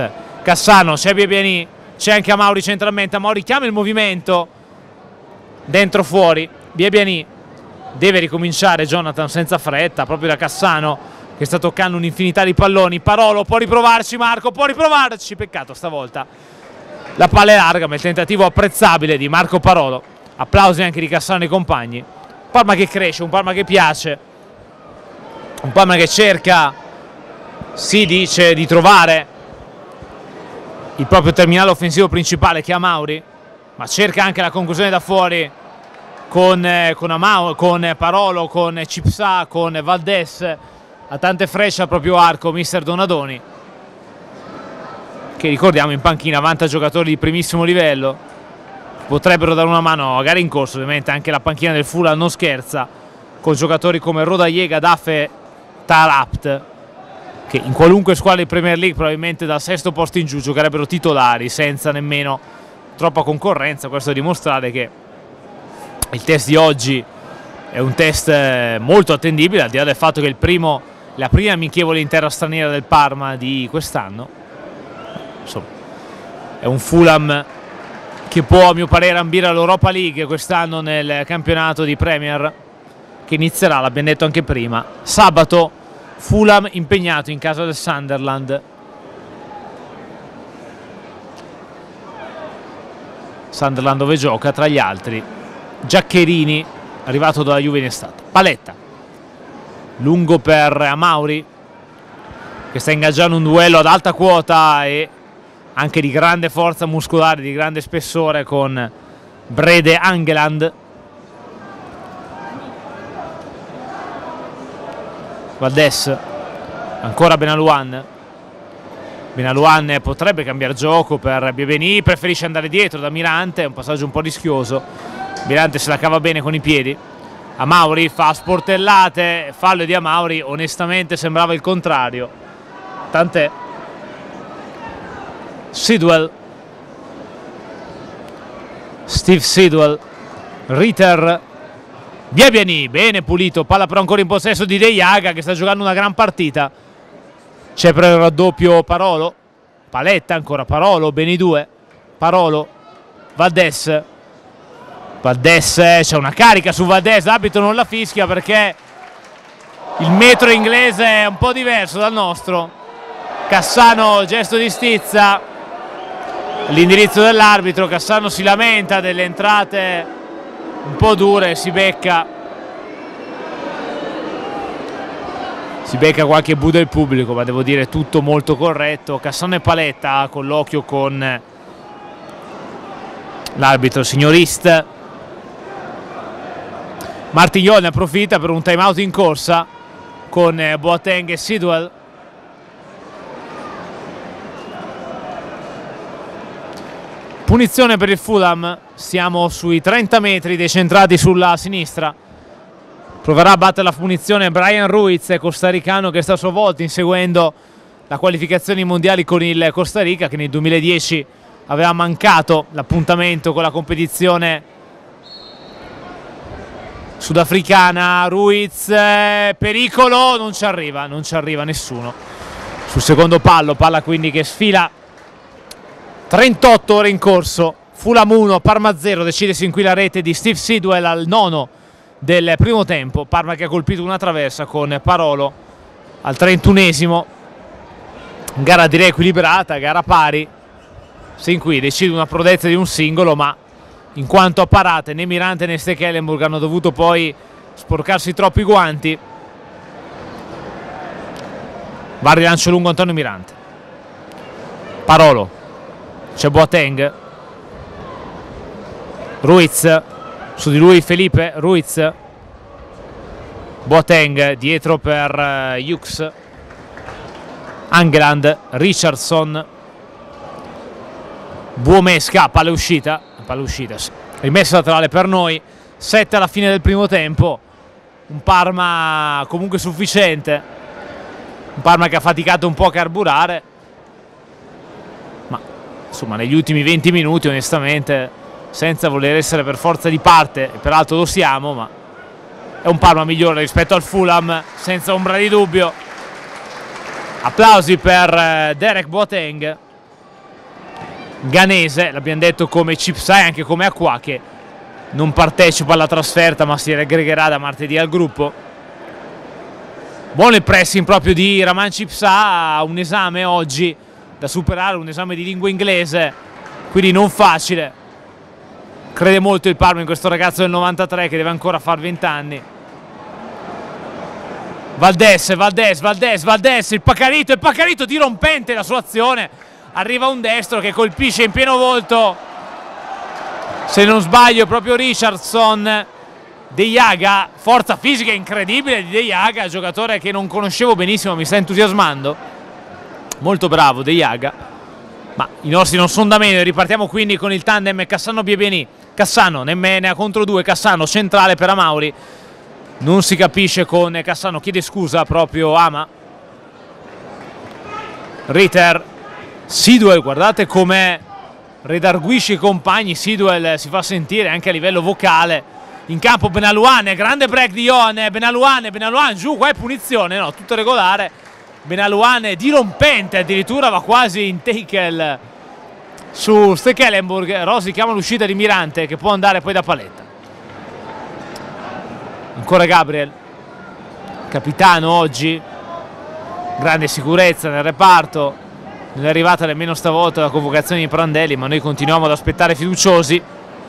Cassano, c'è Biabiani, c'è anche Amauri centralmente. Amauri chiama il movimento dentro fuori. Biabiani deve ricominciare Jonathan senza fretta, proprio da Cassano che sta toccando un'infinità di palloni. Parolo può riprovarci, Marco può riprovarci, peccato stavolta la palla è larga, ma il tentativo apprezzabile di Marco Parolo. Applausi anche di Cassano e compagni. Un Parma che cresce, un Parma che piace, un Parma che cerca, si dice, di trovare il proprio terminale offensivo principale che è Amauri, ma cerca anche la conclusione da fuori con Parolo, con Cipsà, con Valdés. Ha tante frecce al proprio arco mister Donadoni, che ricordiamo in panchina vanta giocatori di primissimo livello, potrebbero dare una mano a gare in corso. Ovviamente anche la panchina del Fulham non scherza, con giocatori come Rodallega, Dafe, Tarapt, che in qualunque squadra di Premier League probabilmente dal sesto posto in giù giocherebbero titolari senza nemmeno troppa concorrenza. Questo a dimostrare che il test di oggi è un test molto attendibile, al di là del fatto che la prima amichevole in terra straniera del Parma di quest'anno. Insomma, è un Fulham che può a mio parere ambire all'Europa League quest'anno nel campionato di Premier, che inizierà, l'abbiamo detto anche prima, sabato. Fulham impegnato in casa del Sunderland. Sunderland dove gioca tra gli altri Giaccherini, arrivato dalla Juve in estate. Paletta lungo per Amauri, che sta ingaggiando un duello ad alta quota e anche di grande forza muscolare, di grande spessore, con Brede Angeland. Valdés, ancora Benalouane. Benalouane potrebbe cambiare gioco per Biabiani, preferisce andare dietro da Mirante, è un passaggio un po' rischioso. Mirante se la cava bene con i piedi. Amauri fa sportellate, fallo di Amauri, onestamente sembrava il contrario, tant'è. Sidwell, Steve Sidwell, Ritter, Biabiani, bene pulito, palla però ancora in possesso di De Jaga, che sta giocando una gran partita. C'è per il raddoppio Parolo, Paletta ancora, Parolo, bene i due, Parolo, Valdés, c'è una carica su Valdés, l'arbitro non la fischia perché il metro inglese è un po' diverso dal nostro. Cassano, gesto di stizza, l'indirizzo dell'arbitro. Cassano si lamenta delle entrate un po' dure, si becca qualche bu del pubblico, ma devo dire tutto molto corretto. Cassano e Paletta con l'occhio con l'arbitro signorist. Martignol ne approfitta per un time out in corsa con Boateng e Sidwell. Punizione per il Fulham, siamo sui 30 metri decentrati sulla sinistra. Proverà a battere la punizione Brian Ruiz, costaricano, che sta a sua volta inseguendo la qualificazione ai mondiali con il Costa Rica, che nel 2010 aveva mancato l'appuntamento con la competizione sudafricana. Ruiz, pericolo, non ci arriva nessuno sul secondo palla quindi che sfila. 38 ore in corso, Fulham 1, Parma 0, decidesi in qui la rete di Steve Sidwell al 9 del primo tempo. Parma che ha colpito una traversa con Parolo al 31esimo. Gara direi equilibrata, gara pari. Sin qui decide una prodezza di un singolo, ma in quanto a parate né Mirante né Stekelenburg hanno dovuto poi sporcarsi troppo i guanti. Va a rilancio lungo Antonio Mirante. Parolo, c'è Boateng, Ruiz, su di lui Felipe, Ruiz, Boateng dietro per Hughes, Angeland, Richardson, Buomesca, palla uscita, rimessa laterale per noi. 7 alla fine del primo tempo, un Parma comunque sufficiente, un Parma che ha faticato un po' a carburare, ma insomma negli ultimi 20 minuti onestamente, senza voler essere per forza di parte, e peraltro lo siamo, ma è un Parma migliore rispetto al Fulham senza ombra di dubbio. Applausi per Derek Boateng, ghanese, l'abbiamo detto come Cipsa e anche come Acqua, che non partecipa alla trasferta ma si riaggregherà da martedì al gruppo. Buono il pressing proprio di Raman Cipsa, un esame oggi da superare, un esame di lingua inglese, quindi non facile. Crede molto il Parma in questo ragazzo del 93 che deve ancora far 20 anni. Valdés, il Paccarito dirompente la sua azione, arriva un destro che colpisce in pieno volto, se non sbaglio proprio Richardson. De Jaga, forza fisica incredibile di De Jaga, giocatore che non conoscevo benissimo, mi sta entusiasmando, molto bravo De Jaga, ma i nostri non sono da meno. Ripartiamo quindi con il tandem Cassano-Biebeni. Cassano ne ha contro 2, Cassano centrale per Amauri, non si capisce con Cassano, chiede scusa proprio Ama. Ritter, Sidwell, guardate come redarguisce i compagni, Sidwell si fa sentire anche a livello vocale. In campo Benalouane, grande break di Johan, Benalouane giù, qua è punizione, no, tutto regolare. Benalouane dirompente, addirittura va quasi in tackle su Stekelenburg. Rossi chiama l'uscita di Mirante che può andare poi da paletta. Ancora Gabriel, capitano oggi, grande sicurezza nel reparto, non è arrivata nemmeno stavolta la convocazione di Prandelli, ma noi continuiamo ad aspettare fiduciosi.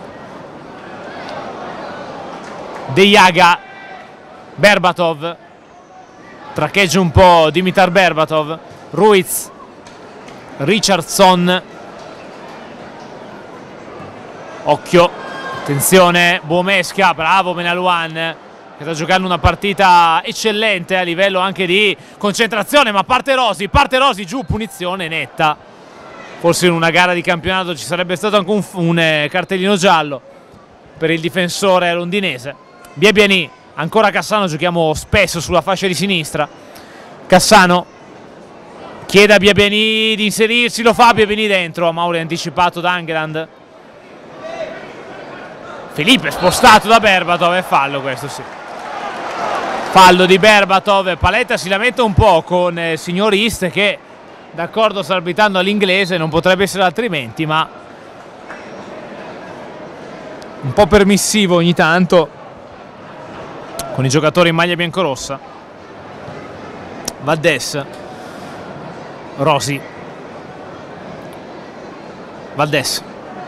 De Jaga, Berbatov, traccheggia un po' Dimitar Berbatov, Ruiz, Richardson, occhio, attenzione, Buomesca, bravo Benalouane, che sta giocando una partita eccellente a livello anche di concentrazione, ma parte Rosi giù, punizione netta. Forse in una gara di campionato ci sarebbe stato anche un cartellino giallo per il difensore londinese. Biebeni, ancora Cassano, giochiamo spesso sulla fascia di sinistra. Cassano chiede a Biebeni di inserirsi, lo fa, Biebeni dentro, Amauri anticipato da Angeland. Felipe spostato da Berbatov, è fallo questo, sì. Fallo di Berbatov, Paletta si lamenta un po' con il signor Ist che d'accordo sta arbitrando all'inglese, non potrebbe essere altrimenti, ma un po' permissivo ogni tanto con i giocatori in maglia biancorossa. Valdés, Rosi, Valdés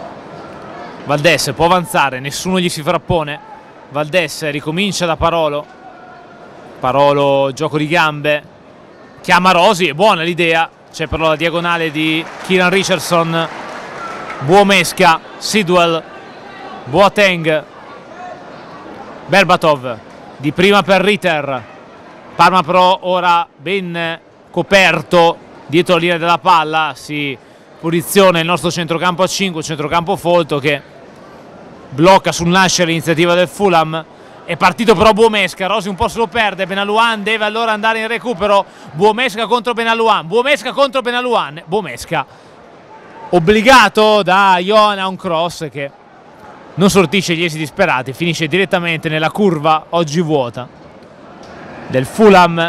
può avanzare, nessuno gli si frappone. Valdés ricomincia da Parolo, gioco di gambe, chiama Rosi, è buona l'idea, c'è però la diagonale di Kieran Richardson. Buomesca, Sidwell, Boateng, Berbatov di prima per Ritter. Parma però ora ben coperto dietro la linea della palla, si posiziona il nostro centrocampo a 5, centrocampo folto che blocca sul nascere l'iniziativa del Fulham. È partito però Buomesca, Rosi un po' se lo perde, Benalouane deve allora andare in recupero. Buomesca contro Benalouane, Buomesca obbligato da Johan a un cross che non sortisce gli esiti sperati, finisce direttamente nella curva oggi vuota del Fulham.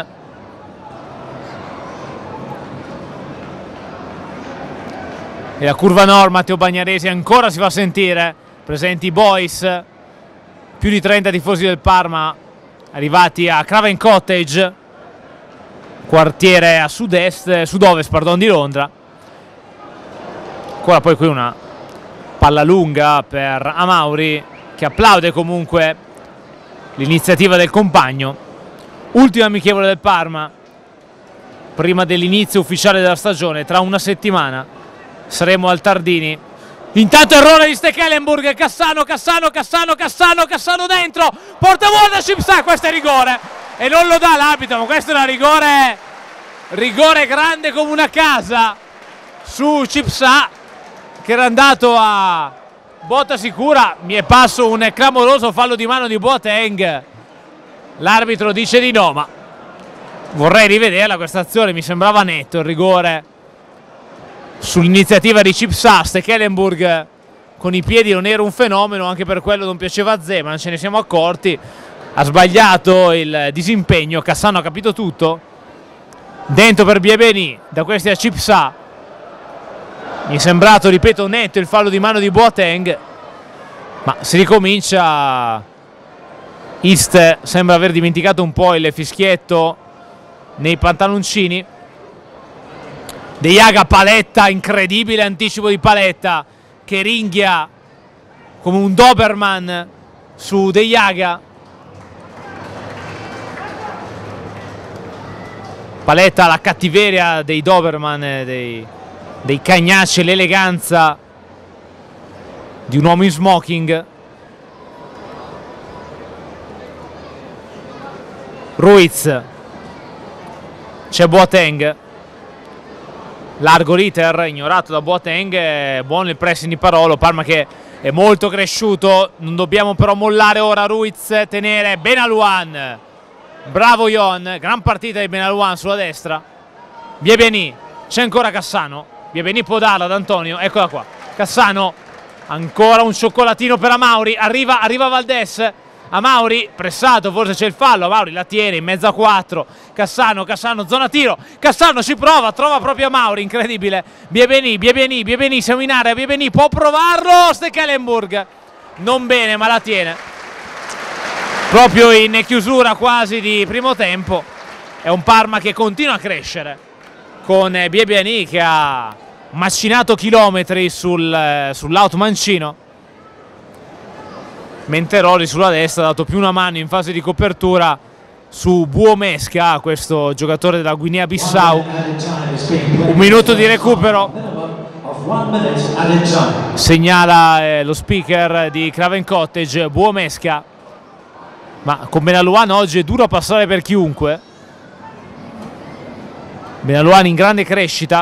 E la curva nord, Matteo Bagnaresi ancora si fa sentire, presenti i boys, più di 30 tifosi del Parma arrivati a Craven Cottage, quartiere a sud-ovest di Londra. Ancora poi qui una palla lunga per Amauri che applaude comunque l'iniziativa del compagno. Ultima amichevole del Parma prima dell'inizio ufficiale della stagione, tra una settimana saremo al Tardini. Intanto errore di Stekelenburg, Cassano dentro, porta vuota Cipsa, questo è rigore e non lo dà l'arbitro, ma questo era rigore grande come una casa su Cipsa che era andato a botta sicura. Mi è passo un clamoroso fallo di mano di Boateng, l'arbitro dice di no, ma vorrei rivederla questa azione, mi sembrava netto il rigore sull'iniziativa di Cipsa. Stekelenburg con i piedi non era un fenomeno, anche per quello non piaceva a Zeman, ce ne siamo accorti, ha sbagliato il disimpegno. Cassano ha capito tutto, dentro per Biebeni, da questi a Cipsa, Mi è sembrato, ripeto, netto il fallo di mano di Boateng, ma si ricomincia. East sembra aver dimenticato un po' il fischietto nei pantaloncini. De Jaga, Paletta, incredibile anticipo di Paletta che ringhia come un Doberman su De Jaga. Paletta ha la cattiveria dei Doberman, dei cagnacci, l'eleganza di un uomo in smoking. Ruiz, c'è Boateng, largo l'iter, ignorato da Boateng, buono il pressing di Parolo. Parma che è molto cresciuto, non dobbiamo però mollare ora. Ruiz, tenere Benalouane, bravo Ion, gran partita di Benalouane sulla destra. Biebeni, c'è ancora Cassano, Biebeni può darla ad Antonio, eccola qua, Cassano, ancora un cioccolatino per Amauri, arriva Valdés. Amauri, pressato, forse c'è il fallo, Amauri la tiene in mezzo a 4, Cassano, zona tiro, Cassano ci prova, trova proprio Amauri, incredibile. Biebeni, siamo in area, Biebeni può provarlo, Stekelenburg, non bene ma la tiene. Proprio in chiusura quasi di primo tempo, è un Parma che continua a crescere, con Biebeni che ha macinato chilometri sull'out mancino. Menteroli sulla destra ha dato più una mano in fase di copertura su Buomesca, questo giocatore della Guinea-Bissau. Un minuto di recupero, segnala lo speaker di Craven Cottage. Buomesca, ma con Benalouane oggi è duro passare per chiunque. Benalouane in grande crescita.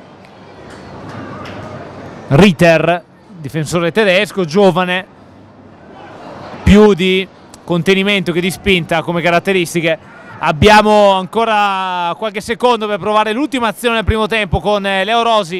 Ritter, difensore tedesco, giovane, più di contenimento che di spinta come caratteristiche. Abbiamo ancora qualche secondo per provare l'ultima azione del primo tempo con Leo Rosi.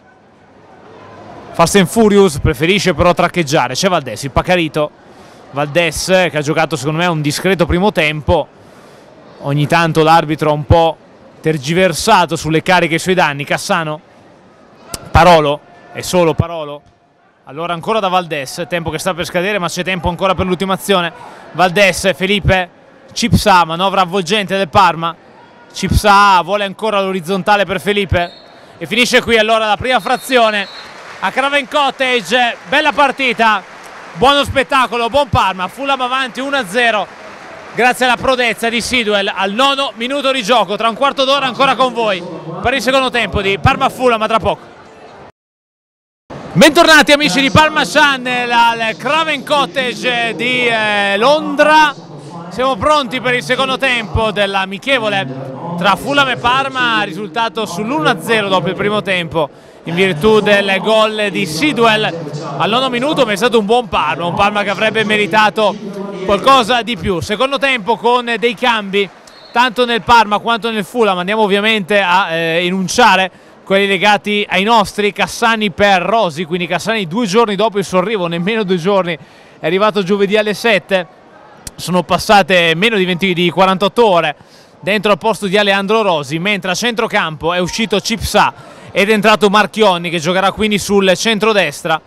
Fast and Furious, preferisce però traccheggiare. C'è Valdés, il Pacarito. Valdés che ha giocato secondo me un discreto primo tempo. Ogni tanto l'arbitro ha un po' tergiversato sulle cariche ai suoi danni. Cassano, Parolo, è solo Parolo. Allora ancora da Valdés, tempo che sta per scadere ma c'è tempo ancora per l'ultima azione. Valdés, Felipe, Cipsa, manovra avvolgente del Parma. Cipsa vuole ancora l'orizzontale per Felipe e finisce qui allora la prima frazione a Craven Cottage. Bella partita, buono spettacolo, buon Parma. Fulham avanti 1-0 grazie alla prodezza di Sidwell al 9° minuto di gioco. Tra un quarto d'ora ancora con voi per il secondo tempo di Parma-Fulham, tra poco. Bentornati amici di Parma Channel al Craven Cottage di Londra. Siamo pronti per il secondo tempo dell'amichevole tra Fulham e Parma, risultato sull'1-0 dopo il primo tempo in virtù del gol di Sidwell al 9° minuto, ma è stato un buon Parma, un Parma che avrebbe meritato qualcosa di più. Secondo tempo con dei cambi tanto nel Parma quanto nel Fulham. Andiamo ovviamente a enunciare quelli legati ai nostri. Cassani per Rosi, quindi Cassani 2 giorni dopo il suo arrivo, nemmeno 2 giorni, è arrivato giovedì alle 7, sono passate meno di 48 ore dentro al posto di Aleandro Rosi, mentre a centrocampo è uscito Cipsa ed è entrato Marchionni che giocherà quindi sul centrodestra.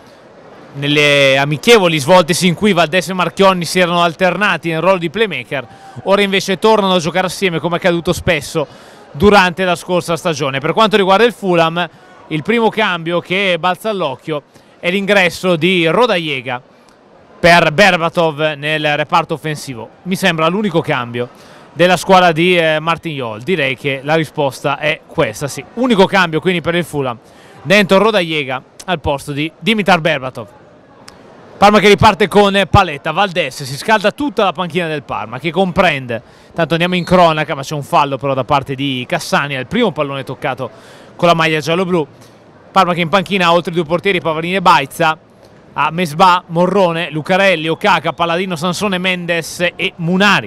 Nelle amichevoli svoltesi in cui Valdés e Marchionni si erano alternati nel ruolo di playmaker, ora invece tornano a giocare assieme come è accaduto spesso durante la scorsa stagione. Per quanto riguarda il Fulham, il primo cambio che balza all'occhio è l'ingresso di Rodallega per Berbatov nel reparto offensivo. Mi sembra l'unico cambio della squadra di Martignol. Direi che la risposta è questa, sì. Unico cambio quindi per il Fulham, dentro Rodallega al posto di Dimitar Berbatov. Parma che riparte con Paletta. Valdés, si scalda tutta la panchina del Parma, che comprende, tanto andiamo in cronaca, ma c'è un fallo però da parte di Cassani, è il primo pallone toccato con la maglia giallo-blu. Parma che in panchina ha oltre 2 portieri, Pavarini e Baizza, a Mesbah, Morrone, Lucarelli, Okaka, Palladino, Sansone, Mendes e Munari.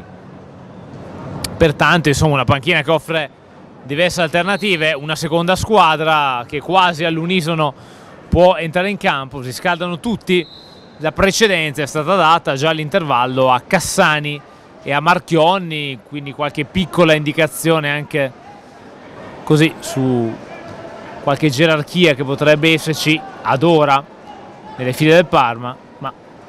Pertanto insomma una panchina che offre diverse alternative, una seconda squadra che quasi all'unisono può entrare in campo, si scaldano tutti. La precedenza è stata data già all'intervallo a Cassani e a Marchionni, quindi qualche piccola indicazione anche così su qualche gerarchia che potrebbe esserci ad ora nelle file del Parma, ma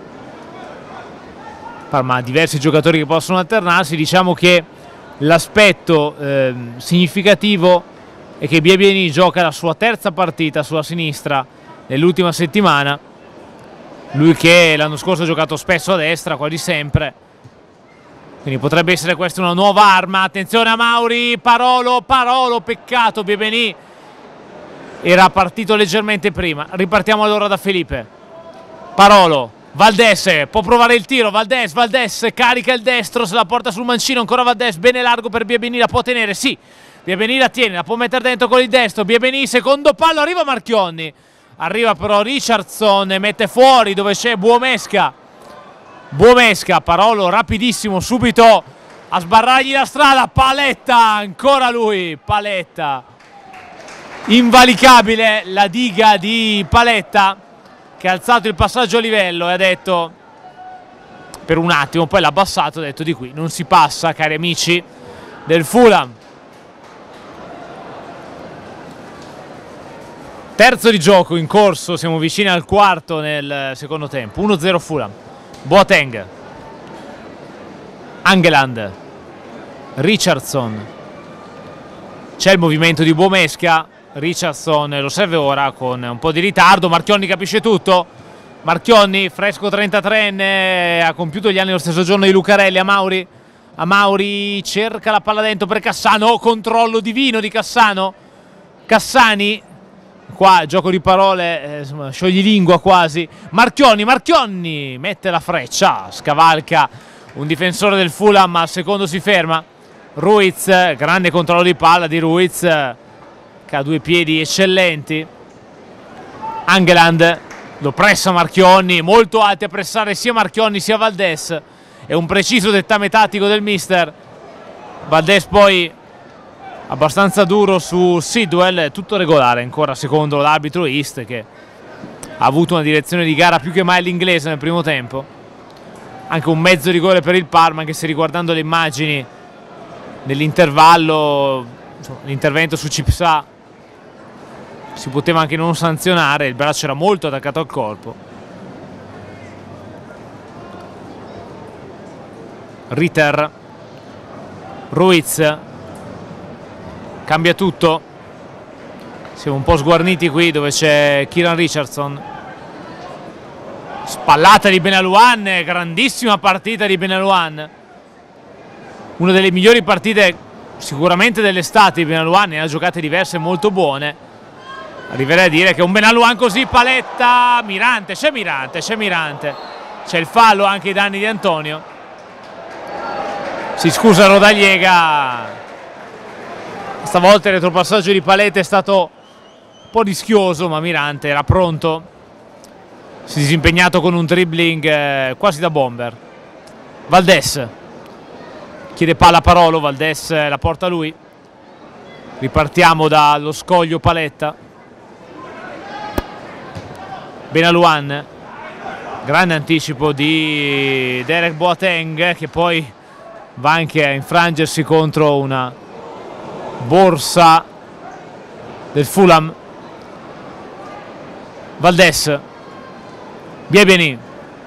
Parma ha diversi giocatori che possono alternarsi. Diciamo che l'aspetto significativo è che Biabiany gioca la sua terza partita sulla sinistra nell'ultima settimana, lui che l'anno scorso ha giocato spesso a destra, quasi sempre, quindi potrebbe essere questa una nuova arma. Attenzione a Mauri, Parolo, peccato, Biabiany era partito leggermente prima. Ripartiamo allora da Felipe. Parolo, Valdés, può provare il tiro, Valdés carica il destro, se la porta sul mancino, ancora Valdés, bene largo per Biabiany, la può tenere, sì, Biabiany la tiene, la può mettere dentro con il destro, Biabiany, secondo palo, arriva Marchionni, arriva però Richardson e mette fuori dove c'è Buomesca, Parolo rapidissimo, subito a sbarrargli la strada, Paletta, ancora lui, Paletta, invalicabile la diga di Paletta, che ha alzato il passaggio a livello e ha detto per un attimo, poi l'ha abbassato, ha detto di qui non si passa, cari amici del Fulham. Terzo di gioco in corso, siamo vicini al quarto nel secondo tempo, 1-0 Fulham. Boateng, Angeland, Richardson, c'è il movimento di Buomesca, Richardson lo serve ora con un po' di ritardo, Marchionni capisce tutto, Marchionni fresco 33enne, ha compiuto gli anni lo stesso giorno di Lucarelli. A Mauri cerca la palla dentro per Cassano, controllo divino di Cassani, qua gioco di parole, scioglilingua quasi, Marchionni mette la freccia, scavalca un difensore del Fulham, ma al secondo si ferma. Ruiz, grande controllo di palla di Ruiz, che ha due piedi eccellenti. Angeland lo pressa Marchionni, molto alti a pressare sia Marchionni sia Valdés, è un preciso dettame tattico del mister. Valdés poi abbastanza duro su Sidwell, tutto regolare ancora secondo l'arbitro East, che ha avuto una direzione di gara più che mai all'inglese nel primo tempo. Anche un mezzo rigore per il Parma, anche se riguardando le immagini nell'intervallo, l'intervento su Cipsa si poteva anche non sanzionare, il braccio era molto attaccato al corpo. Ritter, Ruiz, cambia tutto, siamo un po' sguarniti qui dove c'è Kieran Richardson, spallata di Benalouan, grandissima partita di Benalouan, una delle migliori partite sicuramente dell'estate di Benalouan, ne ha giocate diverse molto buone. Arriverei a dire che un Benalouan così, Paletta, c'è Mirante, c'è il fallo anche ai danni di Antonio, si scusa Rodallega, stavolta il retropassaggio di Paletta è stato un po' rischioso, ma Mirante era pronto, si è disimpegnato con un dribbling quasi da bomber. Valdés chiede palla a Parolo, Valdés la porta lui, ripartiamo dallo scoglio Paletta. Benalouan, grande anticipo di Derek Boateng, che poi va anche a infrangersi contro una borsa del Fulham. Valdés, Biabiany,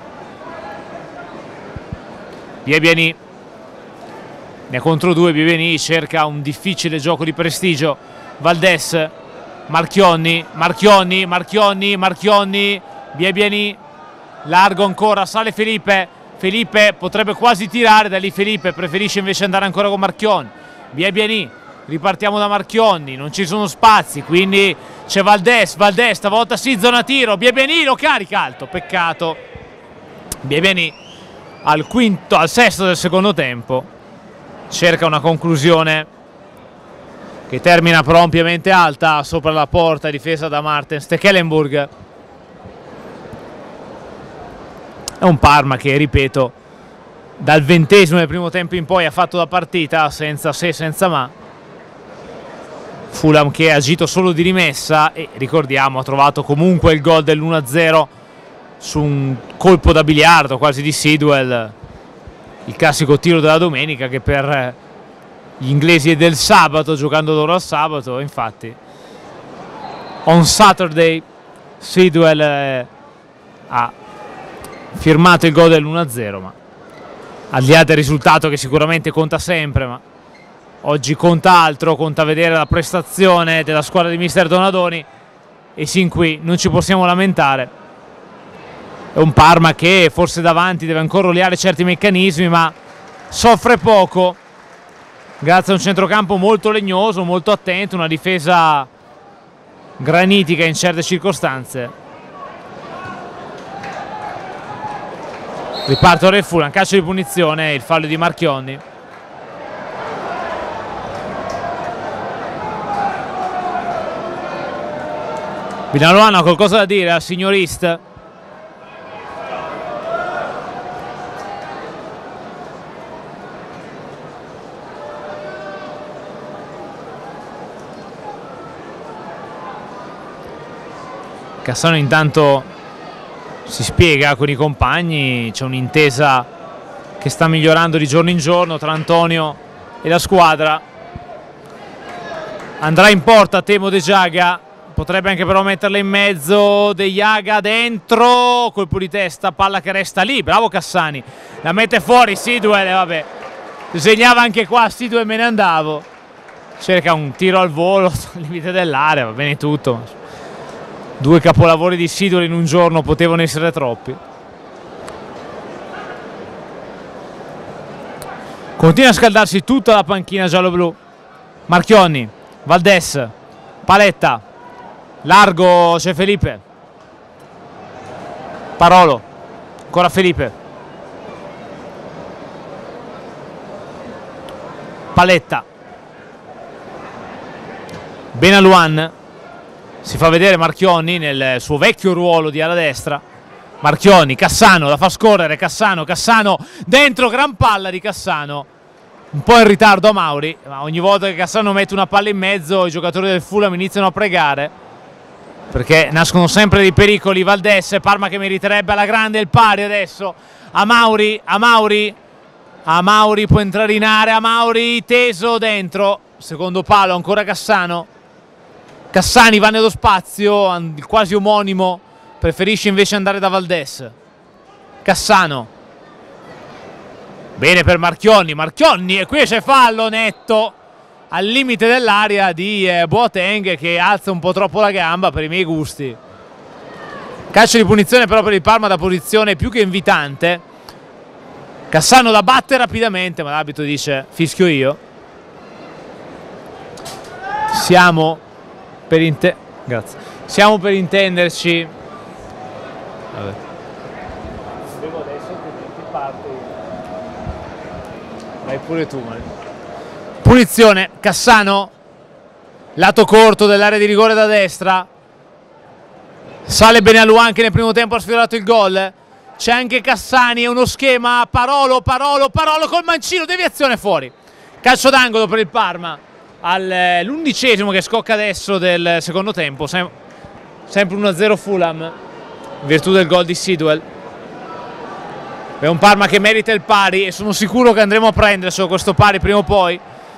ne ha contro due, Biabiany cerca un difficile gioco di prestigio. Valdés, Marchionni, Biabiany, largo ancora, sale Felipe potrebbe quasi tirare, da lì Felipe preferisce invece andare ancora con Marchionni. Biabiany, ripartiamo da Marchionni, non ci sono spazi, quindi c'è Valdés, stavolta sì, zona tiro, Biabiany lo carica alto, peccato. Biabiany al sesto del secondo tempo cerca una conclusione che termina però ampiamente alta sopra la porta, difesa da Marten Stekelenburg. È un Parma che, ripeto, dal 20° del primo tempo in poi ha fatto la partita senza se senza ma. Fulham che ha agito solo di rimessa e, ricordiamo, ha trovato comunque il gol dell'1-0 su un colpo da biliardo quasi di Sidwell, il classico tiro della domenica che per gli inglesi è del sabato, giocando loro al sabato, infatti on Saturday Sidwell ha firmato il gol dell'1-0, ma al di là del risultato che sicuramente conta sempre, ma oggi conta altro, conta vedere la prestazione della squadra di mister Donadoni e sin qui non ci possiamo lamentare. È un Parma che forse davanti deve ancora oliare certi meccanismi, ma soffre poco grazie a un centrocampo molto legnoso, molto attento, una difesa granitica in certe circostanze. Riparto del Fulham, calcio di punizione, il fallo di Marchionni. Vinalano ha qualcosa da dire al signor East. Cassano intanto si spiega con i compagni, c'è un'intesa che sta migliorando di giorno in giorno tra Antonio e la squadra. Andrà in porta Temo De Jaga, potrebbe anche però metterla in mezzo. De Jaga dentro, colpo di testa, palla che resta lì, bravo Cassani, la mette fuori Sidwell, vabbè, disegnava anche qua Sidwell, me ne andavo, cerca un tiro al volo al limite dell'area, va bene tutto. Due capolavori di Sidwell in un giorno potevano essere troppi. Continua a scaldarsi tutta la panchina giallo-blu. Marchionni, Valdés, Paletta, largo c'è Felipe, Parolo, ancora Felipe, Paletta, Benaluan. Si fa vedere Marchionni nel suo vecchio ruolo di ala destra. Marchionni, Cassano, la fa scorrere, Cassano dentro, gran palla di Cassano, un po' in ritardo a Mauri, ma ogni volta che Cassano mette una palla in mezzo i giocatori del Fulham iniziano a pregare, perché nascono sempre dei pericoli. Valdés, Parma che meriterebbe alla grande il pari adesso, a Mauri può entrare in area, Mauri teso dentro, secondo palo ancora Cassano. Cassani va nello spazio, il quasi omonimo preferisce invece andare da Valdés. Cassano, bene per Marchionni, e qui c'è fallo netto al limite dell'area di Boateng, che alza un po' troppo la gamba per i miei gusti. Calcio di punizione però per il Parma da posizione più che invitante. Cassano la batte rapidamente, ma l'arbitro dice fischio io. Siamo per intenderci. Vabbè. Vai pure tu, punizione, Cassano, lato corto dell'area di rigore da destra. Sale Benaluan anche nel primo tempo, ha sfiorato il gol. C'è anche Cassani, è uno schema, Parolo col mancino, deviazione fuori. Calcio d'angolo per il Parma all'11esimo che scocca adesso del secondo tempo, sempre 1-0 Fulham in virtù del gol di Sidwell. È un Parma che merita il pari e sono sicuro che andremo a prenderselo questo pari prima o poi.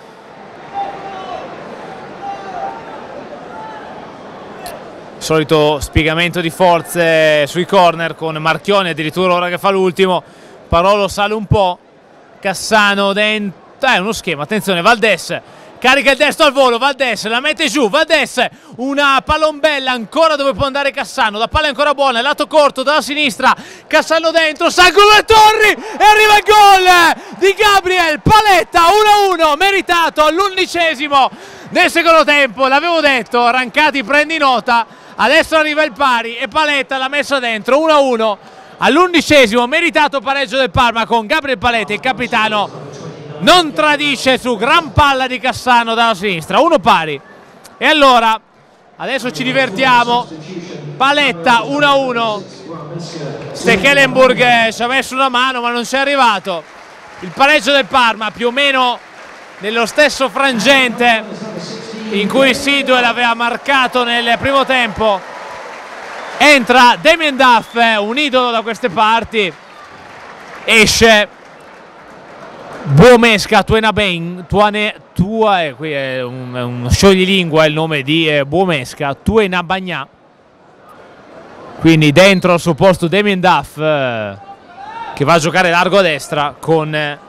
Solito spiegamento di forze sui corner con Marchionni addirittura ora che fa l'ultimo. Parolo sale un po', Cassano dentro, è uno schema, attenzione, Valdés carica il destro al volo, Valdés la mette giù, Valdés una palombella ancora dove può andare Cassano, la palla è ancora buona, lato corto dalla sinistra, Cassano dentro, salgono le torri e arriva il gol di Gabriel Paletta, 1-1 meritato all'11esimo del secondo tempo, l'avevo detto, Rancati prendi nota, adesso arriva il pari e Paletta l'ha messa dentro, 1-1 all'11esimo, meritato pareggio del Parma con Gabriel Paletta, il capitano non tradisce su gran palla di Cassano dalla sinistra, 1 pari. E allora adesso ci divertiamo, Paletta 1-1, Stekelenburg ci ha messo una mano ma non ci è arrivato. Il pareggio del Parma più o meno nello stesso frangente in cui Sidwell aveva marcato nel primo tempo. Entra Damien Duff, un idolo da queste parti, esce Buomesca, qui è un scioglilingua il nome di Buomesca, Tuenabagna. Quindi dentro al suo posto Damien Duff, che va a giocare largo a destra con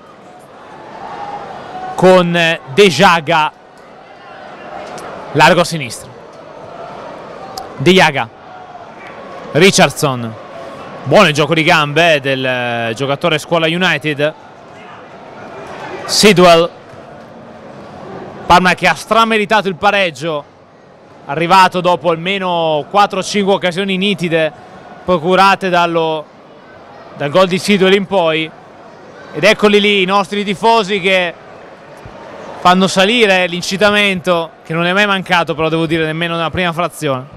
De Jaga largo a sinistra. De Jaga, Richardson, buono il gioco di gambe del giocatore Scuola United. Sidwell, Parma che ha strameritato il pareggio, arrivato dopo almeno 4-5 occasioni nitide procurate dal gol di Sidwell in poi, ed eccoli lì i nostri tifosi che fanno salire l'incitamento, che non è mai mancato, però devo dire nemmeno nella prima frazione.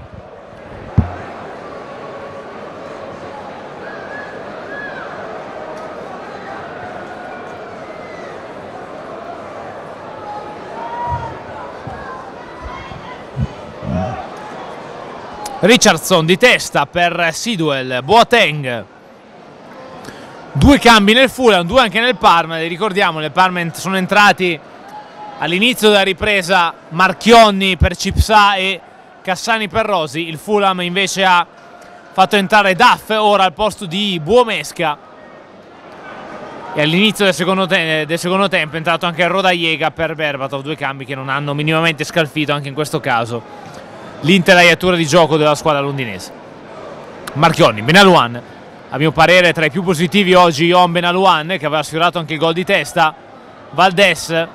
Richardson di testa per Sidwell, Boateng. 2 cambi nel Fulham, 2 anche nel Parma. Ricordiamo, nel Parma sono entrati all'inizio della ripresa Marchionni per Cipsà e Cassani per Rosi. Il Fulham invece ha fatto entrare Duff ora al posto di Buomesca, e all'inizio del secondo tempo è entrato anche Rodallega per Berbatov. 2 cambi che non hanno minimamente scalfito anche in questo caso l'intelaiatura di gioco della squadra londinese. Marchionni, Benalouane, a mio parere tra i più positivi oggi Yohan Benalouane, che aveva sfiorato anche il gol di testa. Valdés,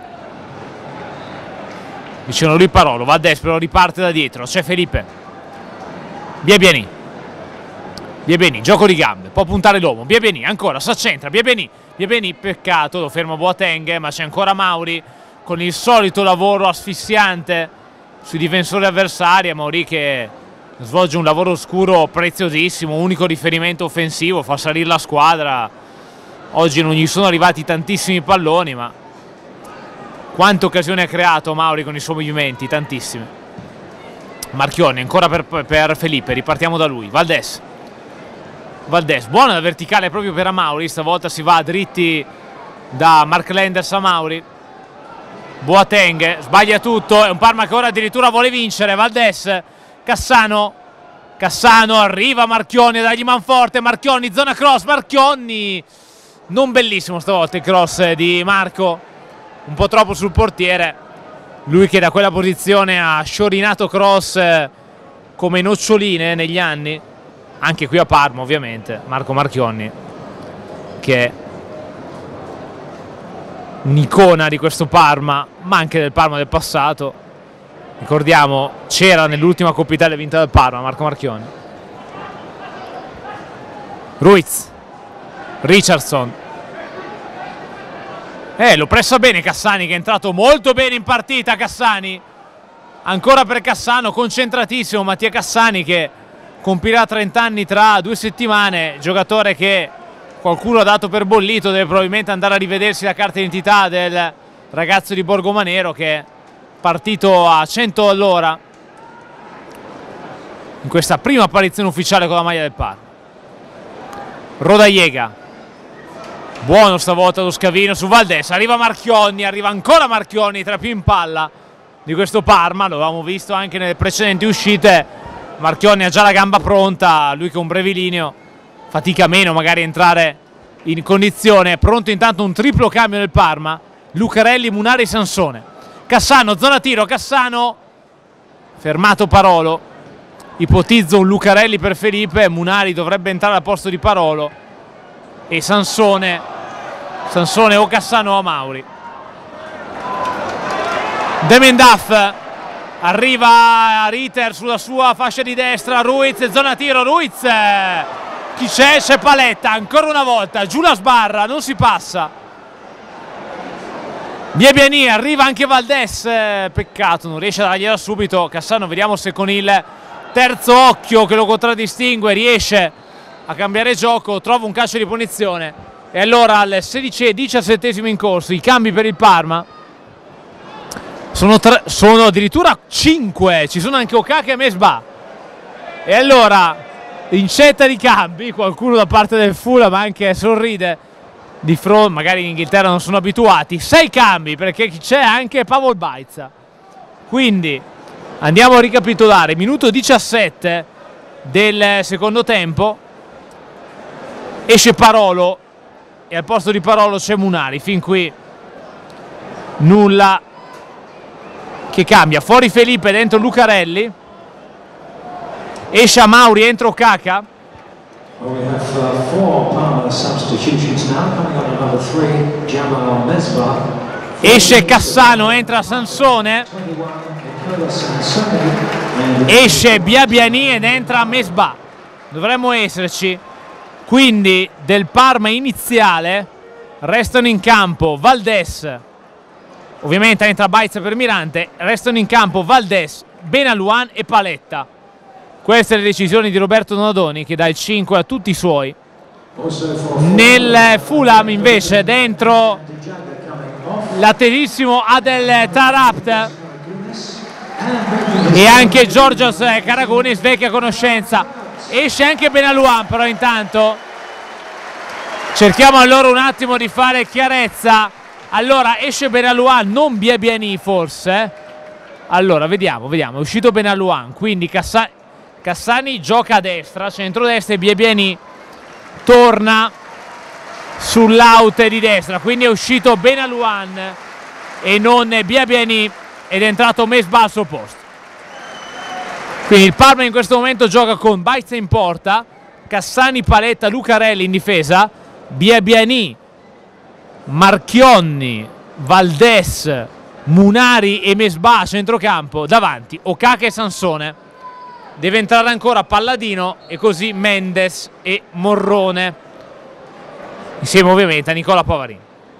vicino a lui Parolo. Valdés però riparte da dietro, c'è Felipe. Biabiani, gioco di gambe, può puntare l'uomo. Biabiani ancora, s'accentra, Biabiani, peccato, lo ferma Boateng, ma c'è ancora Mauri con il solito lavoro asfissiante sui difensori avversari. Mauri che svolge un lavoro oscuro preziosissimo, unico riferimento offensivo, fa salire la squadra. Oggi non gli sono arrivati tantissimi palloni, ma quante occasioni ha creato Mauri con i suoi movimenti, tantissime. Marchionni ancora per Felipe, ripartiamo da lui. Valdés, buona la verticale proprio per Mauri, stavolta si va dritti da Mark Lenders a Mauri. Boateng sbaglia tutto, è un Parma che ora addirittura vuole vincere. Valdés, Cassano, arriva Marchionni a dargli manforte. Marchionni, zona cross, Marchionni, non bellissimo stavolta il cross di Marco, un po' troppo sul portiere, lui che da quella posizione ha sciorinato cross come noccioline negli anni, anche qui a Parma ovviamente. Marco Marchionni, che è un'icona di questo Parma, ma anche del Parma del passato. Ricordiamo, c'era nell'ultima Coppa Italia vinta dal Parma, Marco Marchionni. Ruiz, Richardson, lo pressa bene Cassani, che è entrato molto bene in partita. Cassani, ancora per Cassano, concentratissimo Mattia Cassani, che compirà 30 anni tra 2 settimane, giocatore che qualcuno ha dato per bollito. Deve probabilmente andare a rivedersi la carta d'identità del ragazzo di Borgomanero, che è partito a 100 all'ora in questa prima apparizione ufficiale con la maglia del Parma. Rodallega, buono stavolta lo scavino su Valdés, arriva Marchionni, arriva ancora Marchionni, tra più in palla di questo Parma. Lo avevamo visto anche nelle precedenti uscite, Marchionni ha già la gamba pronta, lui che è un brevilineo fatica meno magari a entrare in condizione. Pronto intanto un triplo cambio nel Parma: Lucarelli, Munari, Sansone. Cassano, zona tiro, Cassano, fermato Parolo. Ipotizzo un Lucarelli per Felipe, Munari dovrebbe entrare al posto di Parolo e Sansone o Cassano o Mauri. Damien Duff, arriva Ritter sulla sua fascia di destra, Ruiz, zona tiro, Ruiz, chi c'è? C'è Paletta, ancora una volta, giù la sbarra, non si passa. Biabiani, arriva anche Valdés, peccato, non riesce a dargliela subito. Cassano, vediamo se con il terzo occhio che lo contraddistingue riesce a cambiare gioco, trova un calcio di punizione. E allora al 16-17 in corso, i cambi per il Parma sono addirittura 5, ci sono anche Okaka e Mesbah. E allora incetta di cambi, qualcuno da parte del Fulham anche sorride di fronte, magari in Inghilterra non sono abituati. 6 cambi perché c'è anche Pavel Bajca. Quindi andiamo a ricapitolare: minuto 17 del secondo tempo, esce Parolo e al posto di Parolo c'è Munari. Fin qui nulla che cambia. Fuori Felipe, dentro Lucarelli, esce Mauri, entro Kaka. Esce Cassano, entra Sansone. Esce Biabiani ed entra Mesbah. Dovremmo esserci. Quindi del Parma iniziale restano in campo Valdés, ovviamente entra Bajca per Mirante, restano in campo Valdés, Benalouane e Paletta. Queste le decisioni di Roberto Donadoni, che dà il 5 a tutti i suoi. Nel Fulham invece dentro l'attivissimo Adel Taarabt e anche Georgios Karagounis, vecchia conoscenza. Esce anche Benalouane, però intanto cerchiamo allora un attimo di fare chiarezza. Allora esce Benalouane, non Biabiani forse. Allora vediamo, è uscito Benalouane, quindi Cassani gioca a destra, centrodestra, e Biabiani torna sull'out di destra, quindi è uscito Benalouane e non Biabiani ed è entrato Mesbah al suo posto. Quindi il Parma in questo momento gioca con Bajca in porta, Cassani, Paletta, Lucarelli in difesa, Biabiani, Marchionni, Valdés, Munari e Mesbah a centrocampo, davanti Okaka e Sansone. Deve entrare ancora Palladino e così Mendes e Morrone, insieme ovviamente a Nicola Pavarini.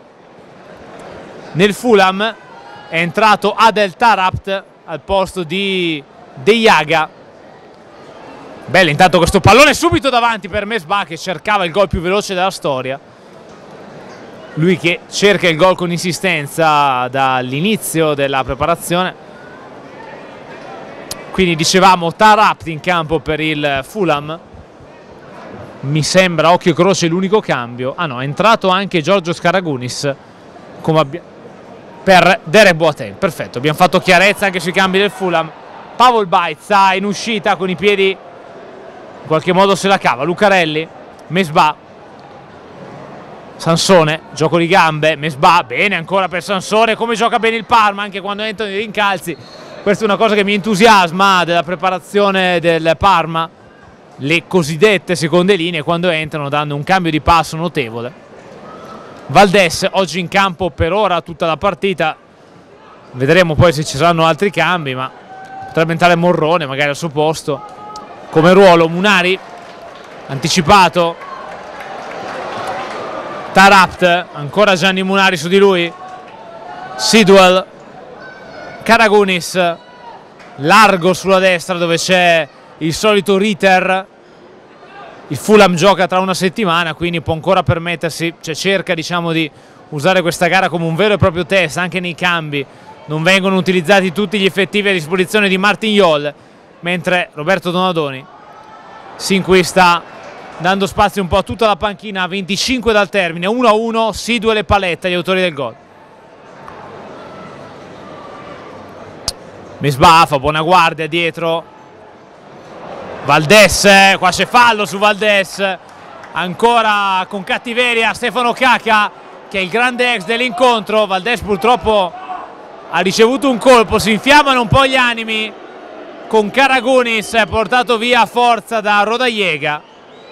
Nel Fulham è entrato Adel Taarabt al posto di De Jaga. Bello intanto questo pallone subito davanti per Mesbah, che cercava il gol più veloce della storia. Lui che cerca il gol con insistenza dall'inizio della preparazione. Quindi dicevamo Taarabt in campo per il Fulham. Mi sembra, occhio e croce, l'unico cambio. Ah no, è entrato anche Georgios Karagounis per Derek Boateng. Perfetto, abbiamo fatto chiarezza anche sui cambi del Fulham. Pavel Bajca in uscita con i piedi, in qualche modo se la cava. Lucarelli, Mesbah, Sansone, gioco di gambe, Mesbah, bene ancora per Sansone. Come gioca bene il Parma anche quando entrano i rincalzi. Questa è una cosa che mi entusiasma della preparazione del Parma, le cosiddette seconde linee quando entrano dando un cambio di passo notevole. Valdés oggi in campo per ora tutta la partita, vedremo poi se ci saranno altri cambi, ma potrebbe entrare Morrone magari al suo posto come ruolo. Munari anticipato, Taarabt, ancora Gianni Munari su di lui, Sidwell, Karagounis largo sulla destra dove c'è il solito Ritter. Il Fulham gioca tra una settimana, quindi può ancora permettersi, cioè cerca diciamo di usare questa gara come un vero e proprio test. Anche nei cambi non vengono utilizzati tutti gli effettivi a disposizione di Martin Jol, mentre Roberto Donadoni sin qui sta dando spazio un po' a tutta la panchina. 25 dal termine, 1-1, Sidwell e Paletta gli autori del gol. Mesbah fa buona guardia dietro, Valdés, qua c'è fallo su Valdés, ancora con cattiveria Stefano Kaka che è il grande ex dell'incontro. Valdés purtroppo ha ricevuto un colpo, si infiammano un po' gli animi con Karagounis portato via a forza da Rodallega.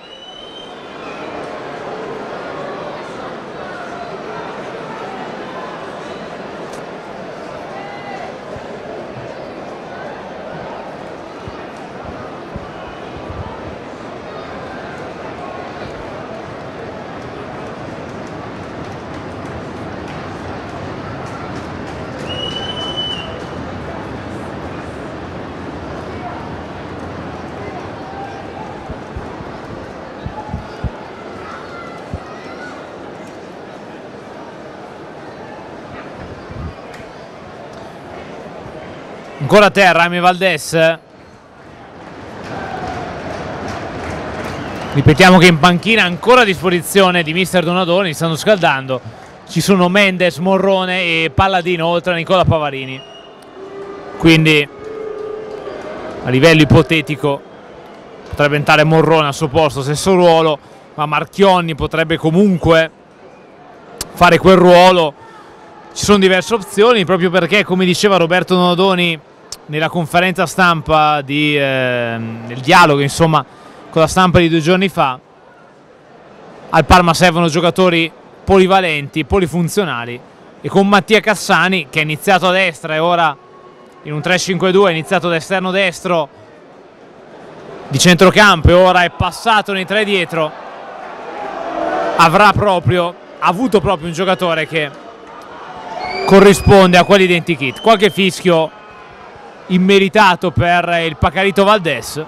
Ancora a terra, Jaime Valdés. Ripetiamo che in panchina ancora a disposizione di mister Donadoni, stanno scaldando, ci sono Mendes, Morrone e Palladino oltre a Nicola Pavarini, quindi a livello ipotetico potrebbe entrare Morrone al suo posto, stesso ruolo, ma Marchionni potrebbe comunque fare quel ruolo. Ci sono diverse opzioni, proprio perché, come diceva Roberto Donadoni nella conferenza stampa nel dialogo insomma con la stampa di 2 giorni fa, al Parma servono giocatori polivalenti, polifunzionali, e con Mattia Cassani, che è iniziato a destra e ora in un 3-5-2 è iniziato da esterno destro di centrocampo e ora è passato nei 3 dietro, ha avuto proprio un giocatore che corrisponde a quell'identikit. Qualche fischio immeritato per il Pacarito Valdés.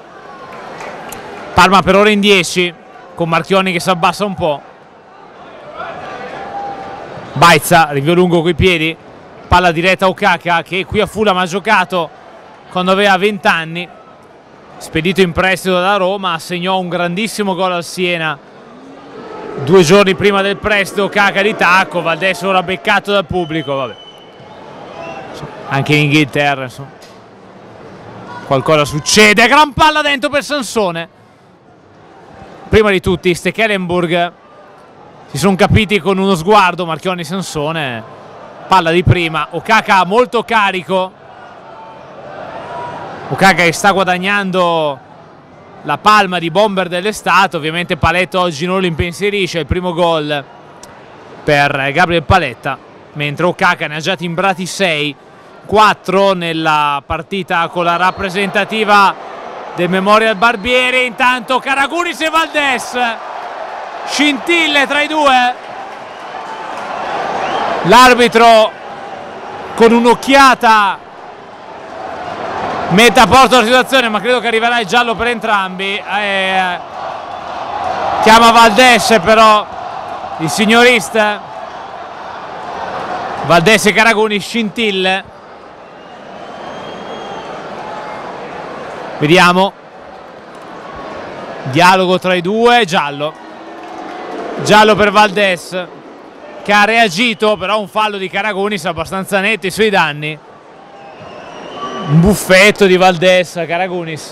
Parma per ora in 10 con Marchionni che si abbassa un po'. Baizza, rinvio lungo coi piedi, palla diretta a Okaka che qui a Fulham ha giocato quando aveva 20 anni, spedito in prestito da Roma, segnò un grandissimo gol al Siena 2 giorni prima del prestito. Okaka di tacco, Valdés ora beccato dal pubblico, vabbè. Anche in Inghilterra insomma qualcosa succede. Gran palla dentro per Sansone. Prima di tutti Stekelenburg si sono capiti con uno sguardo, Marchionni, Sansone, palla di prima, Okaka molto carico, Okaka che sta guadagnando la palma di bomber dell'estate. Ovviamente Paletto oggi non lo impensierisce, il primo gol per Gabriel Paletta, mentre Okaka ne ha già timbrati 6, 4 nella partita con la rappresentativa del Memorial Barbieri. Intanto Karagounis e Valdés, scintille tra i due, l'arbitro con un'occhiata mette a posto la situazione, ma credo che arriverà il giallo per entrambi. Chiama Valdés però il signorista. Valdés e Karagounis, scintille. Vediamo, dialogo tra i due, giallo per Valdés che ha reagito, però un fallo di Karagounis abbastanza netto ai suoi danni, un buffetto di Valdés a Karagounis.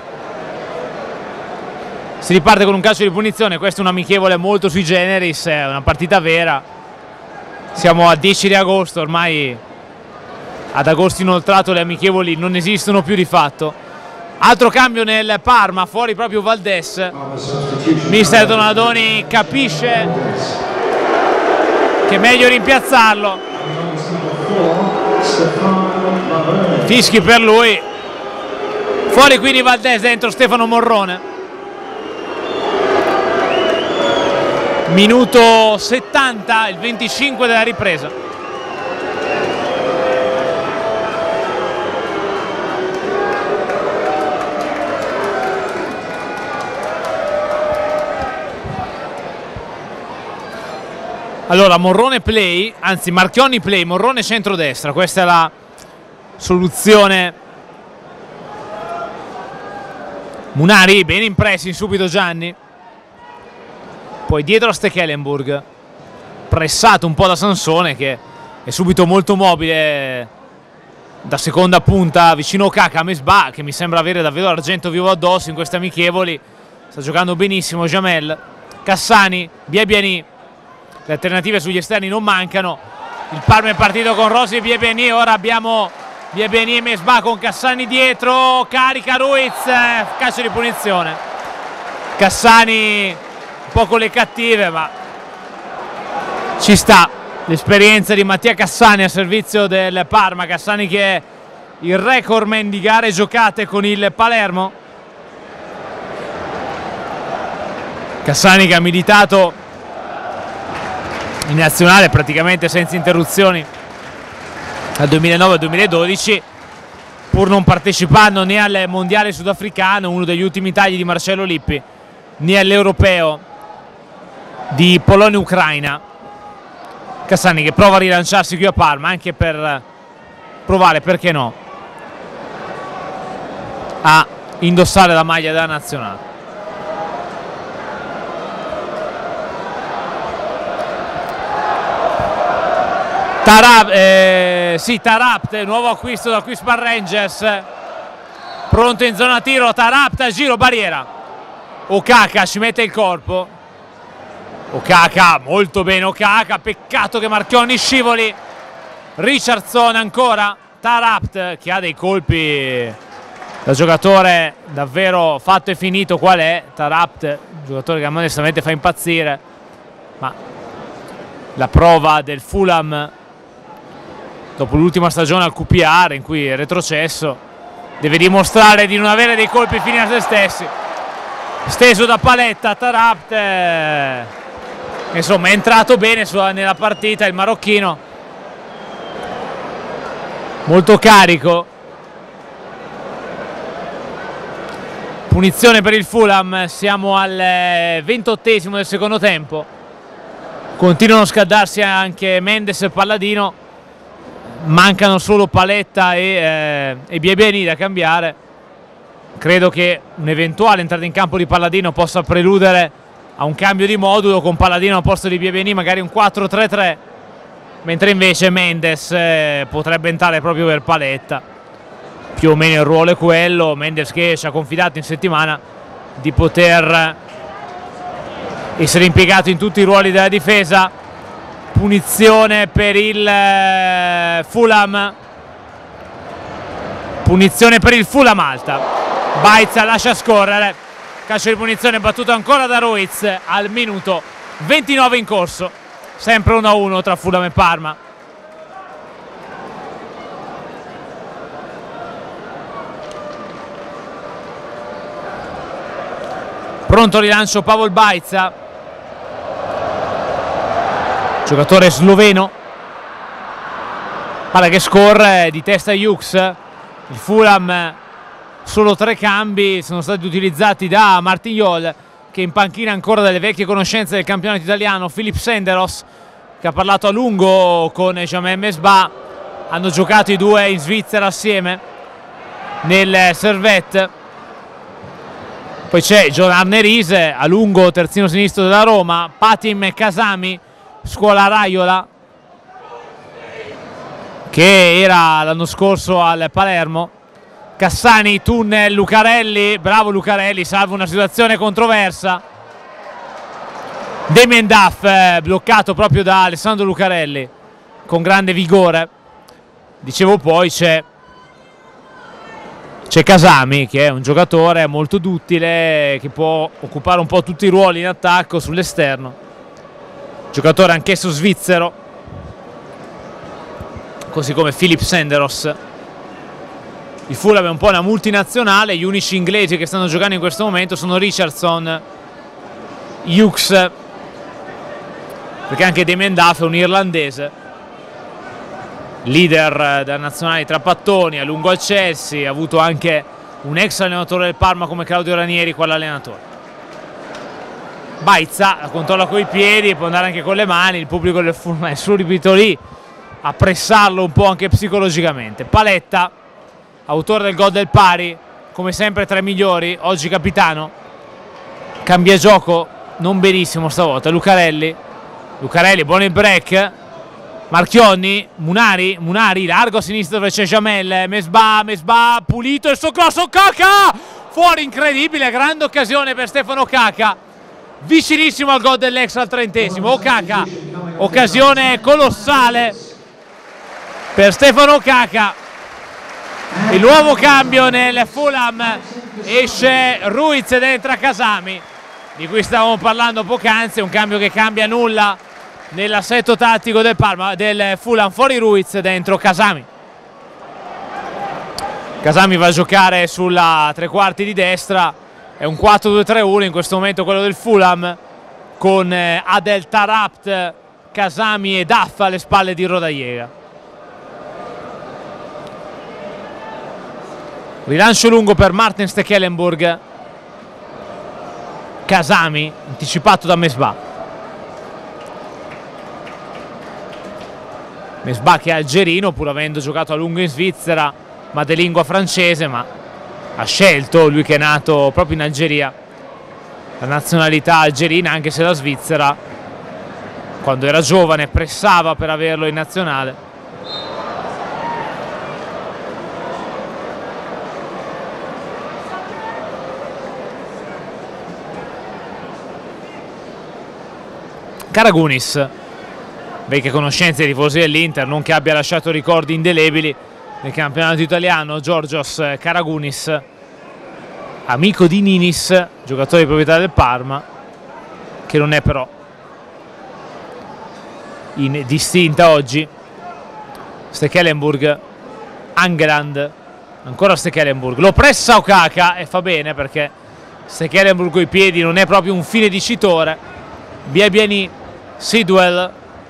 Si riparte con un calcio di punizione, questo è un amichevole molto sui generis, è una partita vera, siamo a 10 di agosto, ormai ad agosto inoltrato le amichevoli non esistono più di fatto. Altro cambio nel Parma, fuori proprio Valdés. Mister Donadoni capisce che è meglio rimpiazzarlo. Fischi per lui. Fuori quindi Valdés, dentro Stefano Morrone. Minuto 70, il 25 della ripresa. Allora Morrone play, anzi Marchionni play, Morrone centrodestra, questa è la soluzione. Munari bene in pressing subito Gianni, poi dietro a Stekelenburg, pressato un po' da Sansone che è subito molto mobile da seconda punta vicino a Okaka. Mesbah che mi sembra avere davvero l'argento vivo addosso in queste amichevoli, sta giocando benissimo Jamel. Cassani, Biabiani, le alternative sugli esterni non mancano. Il Parma è partito con Rossi e Biabiani, ora abbiamo Biabiani e Mesbah con Cassani dietro, carica Ruiz, calcio di punizione. Cassani un po' con le cattive, ma ci sta l'esperienza di Mattia Cassani a servizio del Parma. Cassani che è il recordman di gare giocate con il Palermo. Cassani che ha militato in nazionale praticamente senza interruzioni dal 2009 al 2012, pur non partecipando né al mondiale sudafricano, uno degli ultimi tagli di Marcello Lippi, né all'europeo di Polonia-Ucraina. Cassani che prova a rilanciarsi qui a Parma anche per provare, perché no, a indossare la maglia della nazionale. Tarapt, nuovo acquisto da Quispan Rangers, pronto in zona tiro. Tarapt, giro, barriera. Okaka ci mette il corpo. Okaka, molto bene Okaka, peccato che Marchionni scivoli. Richardson ancora. Tarapt che ha dei colpi da giocatore davvero fatto e finito qual è. Tarapt, un giocatore che onestamente fa impazzire, ma la prova del Fulham dopo l'ultima stagione al QPR in cui è retrocesso deve dimostrare di non avere dei colpi fini a se stessi. Steso da Paletta. Tarapt insomma è entrato bene nella partita il marocchino, molto carico. Punizione per il Fulham, siamo al 28esimo del secondo tempo, continuano a scaldarsi anche Mendes e Palladino, mancano solo Paletta e Biebeni da cambiare. Credo che un'eventuale entrata in campo di Palladino possa preludere a un cambio di modulo, con Palladino al posto di Biebeni magari un 4-3-3, mentre invece Mendes potrebbe entrare proprio per Paletta. Più o meno il ruolo è quello. Mendes che ci ha confidato in settimana di poter essere impiegato in tutti i ruoli della difesa. Punizione per il Fulham, punizione per il Fulham alta. Bajza lascia scorrere, calcio di punizione battuto ancora da Ruiz al minuto 29 in corso, sempre 1-1 tra Fulham e Parma. Pronto rilancio Pavol Bajza, giocatore sloveno, palla che scorre di testa Hughes. Il Fulham solo 3 cambi sono stati utilizzati da Martignol, che in panchina ancora delle vecchie conoscenze del campionato italiano. Filip Senderos, che ha parlato a lungo con Jamel Mesbah, hanno giocato i due in Svizzera assieme nel Servette. Poi c'è John Arnerise, a lungo terzino sinistro della Roma. Patim Casami, scuola Raiola, che era l'anno scorso al Palermo. Cassani, tunnel, Lucarelli, bravo Lucarelli, salva una situazione controversa. Damien Duff, bloccato proprio da Alessandro Lucarelli con grande vigore. Dicevo, poi c'è Casami, che è un giocatore molto duttile, che può occupare un po' tutti i ruoli in attacco sull'esterno, giocatore anch'esso svizzero, così come Filip Senderos. Il Fulham è un po' una multinazionale, gli unici inglesi che stanno giocando in questo momento sono Richardson, Hughes, perché anche Damien Duff è un irlandese, leader della nazionale tra pattoni, a lungo al Chelsea, ha avuto anche un ex allenatore del Parma come Claudio Ranieri qua l'allenatore. Bajza la controlla coi piedi, può andare anche con le mani, il pubblico del Fulham è subito lì a pressarlo un po' anche psicologicamente. Paletta, autore del gol del pari, come sempre tra i migliori, oggi capitano, cambia gioco non benissimo stavolta. Lucarelli, buono il break. Marchionni, Munari, largo a sinistra dove c'è Jamel, Mesbah, pulito il suo cross, Okaka, fuori, incredibile, grande occasione per Stefano Okaka, vicinissimo al gol dell'ex al 30esimo, Okaka, occasione colossale per Stefano Okaka. Il nuovo cambio nel Fulham, esce Ruiz ed entra Casami, di cui stavamo parlando poc'anzi, un cambio che cambia nulla nell'assetto tattico del Parma, del Fulham. Fuori Ruiz, dentro Casami. Casami va a giocare sulla tre quarti di destra, è un 4-2-3-1 in questo momento quello del Fulham, con Adel Tarapt, Casami e Duff alle spalle di Rodallega. Rilancio lungo per Martin Stekelenburg. Casami anticipato da Mesbah. Mesbah che è algerino, pur avendo giocato a lungo in Svizzera, ma di lingua francese, ma ha scelto, lui che è nato proprio in Algeria, la nazionalità algerina, anche se la Svizzera quando era giovane pressava per averlo in nazionale. Karagunis, vecchie conoscenze dei tifosi dell'Inter, non che abbia lasciato ricordi indelebili nel campionato italiano. Giorgios Karagunis, amico di Ninis, giocatore di proprietà del Parma, che non è però in distinta oggi. Stekelenburg, Angeland, ancora Stekelenburg, lo pressa Okaka e fa bene, perché Stekelenburg coi piedi non è proprio un fine dicitore. Biabiani, Sidwell,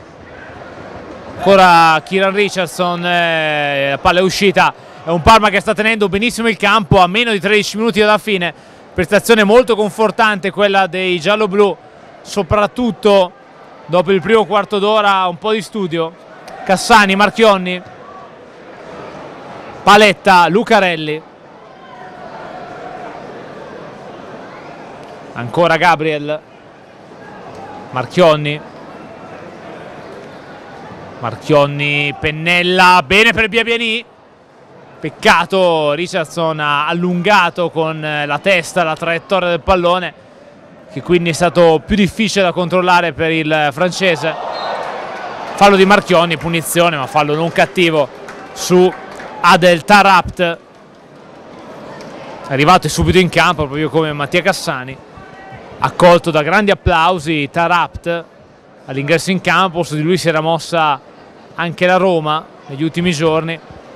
ancora Kieran Richardson, la palla è uscita. È un Parma che sta tenendo benissimo il campo a meno di 13 minuti dalla fine. Prestazione molto confortante quella dei gialloblu, soprattutto dopo il primo quarto d'ora un po' di studio. Cassani, Marchionni, Paletta, Lucarelli, ancora Gabriel, Marchionni, Pennella, bene per Biabiani. Peccato, Richardson ha allungato con la testa la traiettoria del pallone, che quindi è stato più difficile da controllare per il francese. Fallo di Marchionni, punizione, ma fallo non cattivo su Adel Taarabt, è arrivato e subito in campo proprio come Mattia Cassani, accolto da grandi applausi. Taarabt all'ingresso in campo, su di lui si era mossa anche la Roma negli ultimi giorni.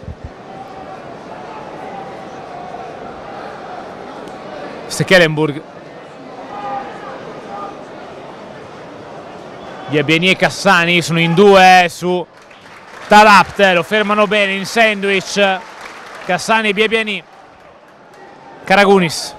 Stekelenburg, Biabiani e Cassani sono in due su Taarabt, lo fermano bene in sandwich Cassani e Biabiani. Karagunis,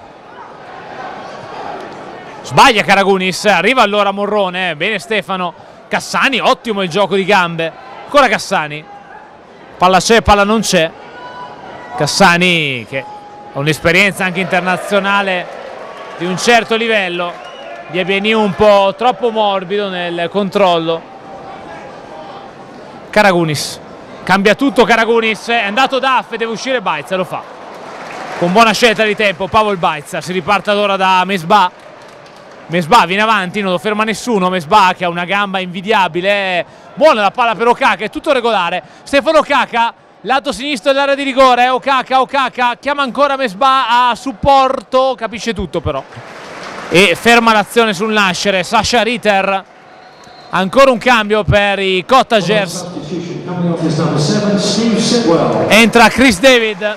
sbaglia Karagunis, arriva allora Morrone, bene Stefano. Cassani, ottimo il gioco di gambe, ancora Cassani, palla c'è, palla non c'è. Cassani che ha un'esperienza anche internazionale di un certo livello. Biabiani un po' troppo morbido nel controllo. Karagunis, cambia tutto Karagunis, è andato Daff, deve uscire Bajza, lo fa con buona scelta di tempo Pavel Bajza. Si riparte allora da Mesbah. Mesbah viene avanti, non lo ferma nessuno. Mesbah che ha una gamba invidiabile, buona la palla per Okaka, è tutto regolare. Stefano Okaka, lato sinistro dell'area di rigore. Okaka chiama ancora Mesbah a supporto, capisce tutto però e ferma l'azione sul nascere. Sasha Ritter, ancora un cambio per i Cottagers, entra Chris David,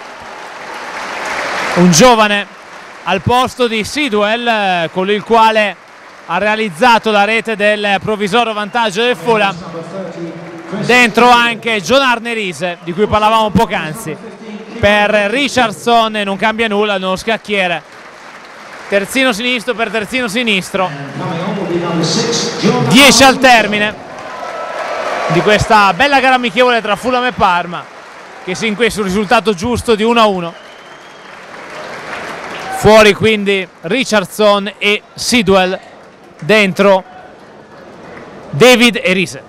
un giovane al posto di Sidwell, con il quale ha realizzato la rete del provvisorio vantaggio del Fulham. Dentro anche John Arnerise, di cui parlavamo poc'anzi. Per Richardson non cambia nulla, nello scacchiere. Terzino sinistro per terzino sinistro. 10 al termine di questa bella gara amichevole tra Fulham e Parma, che si inquesta sul risultato giusto di 1-1. Fuori quindi Richardson e Sidwell, dentro David e Riese.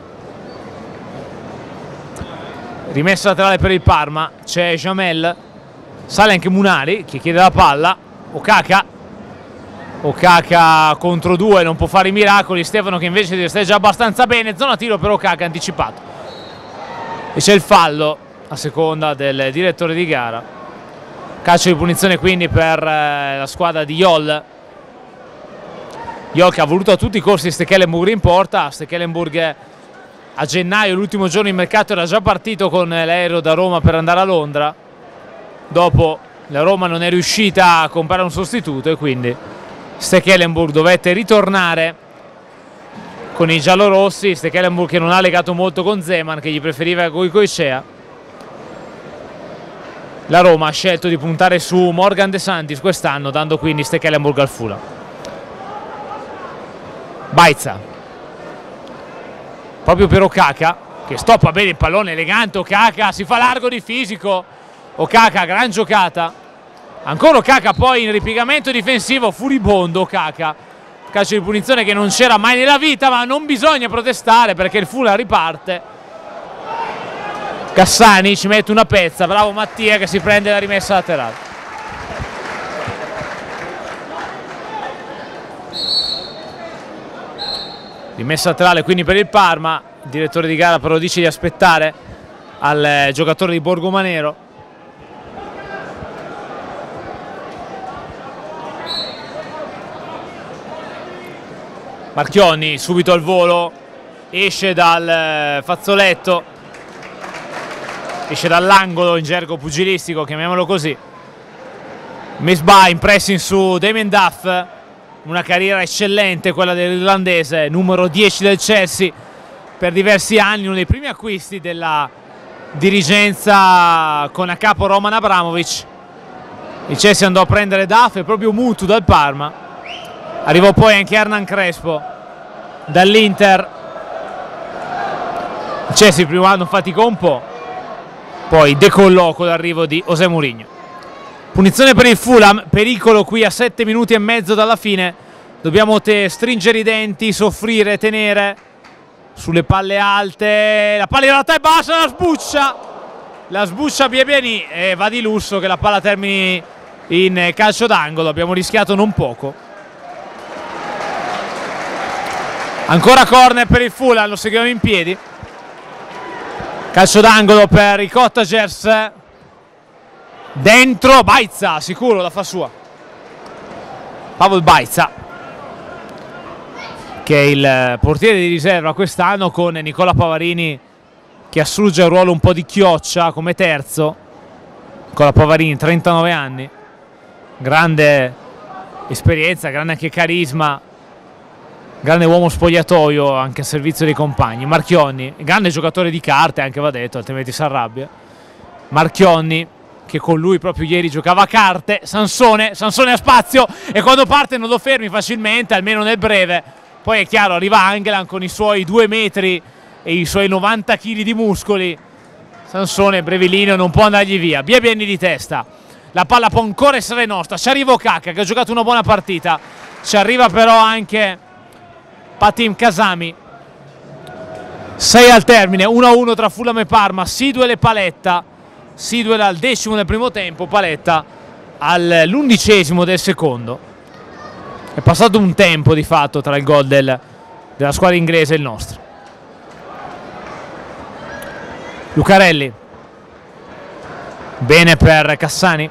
Rimessa laterale per il Parma, c'è Jamel, sale anche Munari che chiede la palla. Okaka contro due, non può fare i miracoli. Stefano che invece sta già abbastanza bene, zona tiro per Okaka anticipato. E c'è il fallo a seconda del direttore di gara. Calcio di punizione quindi per la squadra di Jol. Jol che ha voluto a tutti i corsi Stekelenburg in porta. Stekelenburg a gennaio, l'ultimo giorno in mercato, era già partito con l'aereo da Roma per andare a Londra. Dopo la Roma non è riuscita a comprare un sostituto e quindi Stekelenburg dovette ritornare con i giallorossi. Stekelenburg che non ha legato molto con Zeman, che gli preferiva Goicoechea. La Roma ha scelto di puntare su Morgan De Santis quest'anno, dando quindi Stekelenburg al Fulham. Bajza, proprio per Okaka, che stoppa bene il pallone, elegante Okaka, si fa largo di fisico. Okaka, gran giocata. Ancora Okaka poi in ripiegamento difensivo, furibondo Okaka. calcio di punizione che non c'era mai nella vita, ma non bisogna protestare perché il Fulham riparte. Cassani ci mette una pezza, bravo Mattia che si prende la rimessa laterale. Rimessa laterale quindi per il Parma, il direttore di gara però dice di aspettare al giocatore di Borgomanero. Marchionni subito al volo, esce dal fazzoletto, esce dall'angolo in gergo pugilistico, chiamiamolo così. Mesbah in pressing su Damien Duff, una carriera eccellente quella dell'irlandese, numero 10 del Chelsea per diversi anni, uno dei primi acquisti della dirigenza con a capo Roman Abramovich. Il Chelsea andò a prendere Duff e proprio Mutu dal Parma. Arrivò poi anche Hernan Crespo dall'Inter. Il Chelsea il primo anno faticò un po', poi decollò con l'arrivo di José Mourinho. Punizione per il Fulham, pericolo qui a 7 minuti e mezzo dalla fine. Dobbiamo stringere i denti, soffrire, tenere sulle palle alte. La palla in realtà è bassa, la sbuccia Biabiani e va di lusso che la palla termini in calcio d'angolo. Abbiamo rischiato non poco. Ancora corner per il Fulham, lo seguiamo in piedi. Calcio d'angolo per i Cottagers. Dentro, Bajza, sicuro la fa sua. Pavel Bajza, che è il portiere di riserva quest'anno, con Nicola Pavarini che assurge un ruolo un po' di chioccia come terzo. Nicola Pavarini, 39 anni, grande esperienza, grande anche carisma, grande uomo spogliatoio anche a servizio dei compagni. Marchionni, grande giocatore di carte anche, va detto, altrimenti si arrabbia. Marchionni, che con lui proprio ieri giocava a carte. Sansone ha spazio e quando parte non lo fermi facilmente, almeno nel breve. Poi è chiaro, arriva Angelan con i suoi 2 metri e i suoi 90 kg di muscoli. Sansone, brevilineo, non può andargli via. Biabiani di testa, la palla può ancora essere nostra. Ci arriva Okaka che ha giocato una buona partita, ci arriva però anche Patim Kasami. 6 al termine, 1-1 tra Fulham e Parma. Sidwell e Paletta. Sidwell al 10° del primo tempo, Paletta all'11° del secondo. È passato un tempo di fatto tra il gol della squadra inglese e il nostro. Lucarelli, bene per Cassani.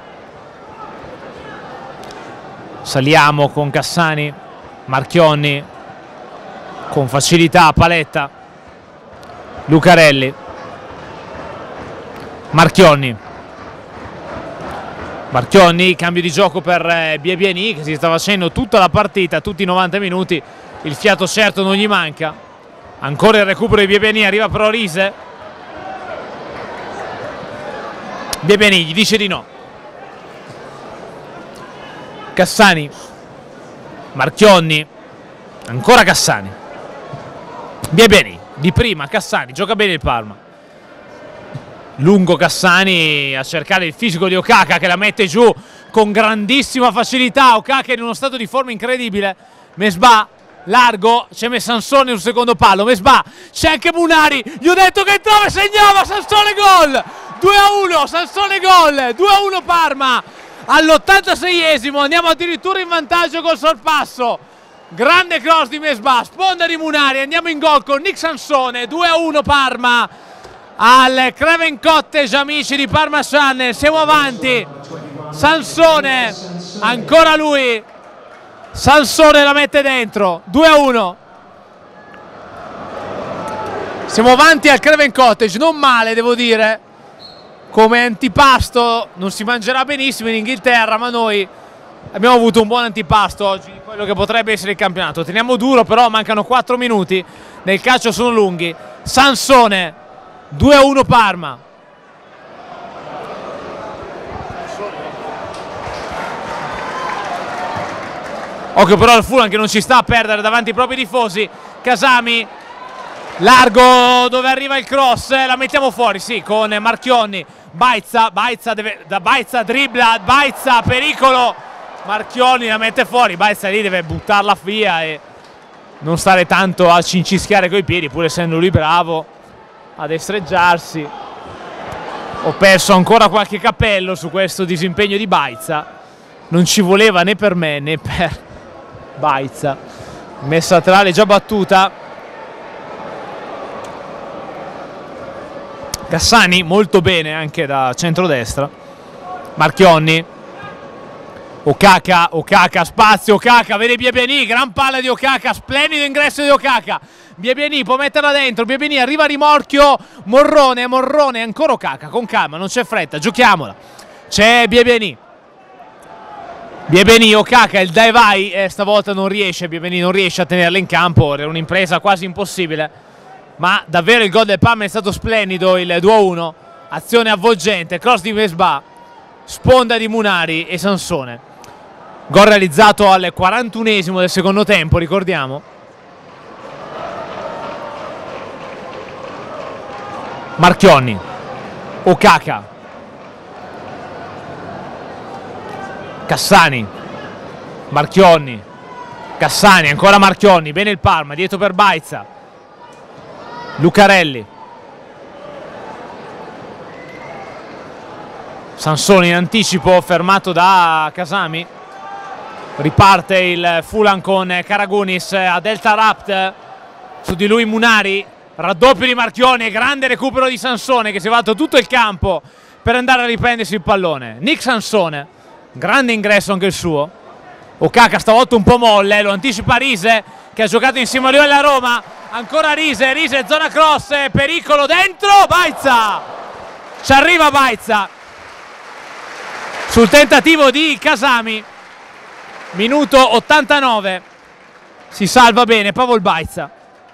Saliamo con Cassani. Marchionni con facilità, Paletta. Lucarelli. Marchionni, cambio di gioco per Biabiani che si sta facendo tutta la partita, tutti i 90 minuti, il fiato certo non gli manca. Ancora il recupero di Biabiani, arriva però Rise. Biabiani gli dice di no. Cassani, Marchionni, ancora Cassani. Biabiani, di prima Cassani, gioca bene il Parma. Lungo Cassani a cercare il fisico di Okaka che la mette giù con grandissima facilità. Okaka in uno stato di forma incredibile. Mesbah largo, c'è Sansone sul secondo palo. Mesbah, c'è anche Munari, gli ho detto che entrava e segnava. Sansone gol, 2-1, Sansone gol, 2-1 Parma all'86esimo. Andiamo addirittura in vantaggio col sorpasso. Grande cross di Mesbah, sponda di Munari, andiamo in gol con Nick Sansone. 2-1 Parma al Craven Cottage, amici di Parma Channel. Siamo avanti. Sansone, ancora lui. Sansone la mette dentro. 2-1. Siamo avanti al Craven Cottage, non male devo dire. Come antipasto non si mangerà benissimo in Inghilterra, ma noi abbiamo avuto un buon antipasto oggi, quello che potrebbe essere il campionato. Teniamo duro, però mancano 4 minuti. Nel calcio sono lunghi. Sansone, 2-1 Parma. Occhio però al Fulham che non ci sta a perdere davanti ai propri tifosi. Kasami, largo dove arriva il cross, la mettiamo fuori, sì, con Marchionni. Bajza dribbla, Bajza, pericolo Marchionni la mette fuori, Baizza lì deve buttarla via e non stare tanto a cincischiare coi piedi, pur essendo lui bravo a destreggiarsi. Ho perso ancora qualche capello su questo disimpegno di Baizza, non ci voleva né per me né per Baizza. Messa laterale già battuta. Cassani molto bene anche da centrodestra. Marchionni, Okaka, spazio, Okaka, vede Biebeni, gran palla di Okaka, splendido ingresso di Okaka. Biebeni può metterla dentro, Biebeni arriva a rimorchio, Morrone, ancora Okaka, con calma, non c'è fretta, giochiamola. C'è Biebeni, Okaka, il dai vai, stavolta non riesce, Biebeni non riesce a tenerla in campo, era un'impresa quasi impossibile. Ma davvero il gol del Parma è stato splendido, il 2-1, azione avvolgente, cross di Mesbah, sponda di Munari e Sansone. Gol realizzato al 41esimo del secondo tempo, ricordiamo. Marchionni, Okaka, Cassani, Marchionni, Cassani, ancora Marchionni, bene il Parma, dietro per Baizza. Lucarelli, Sansone in anticipo, fermato da Kasami. Riparte il Fulham con Karagunis a Delta Rapt, su di lui Munari, raddoppio di Marchionni e grande recupero di Sansone che si è fatto tutto il campo per andare a riprendersi il pallone. Nick Sansone, grande ingresso anche il suo. Okaka stavolta un po' molle, lo anticipa Rise che ha giocato insieme a lui alla Roma. Ancora Rise, zona cross, pericolo dentro, Baizza! Ci arriva Baizza sul tentativo di Kasami. Minuto 89, si salva bene Pavol Baizza.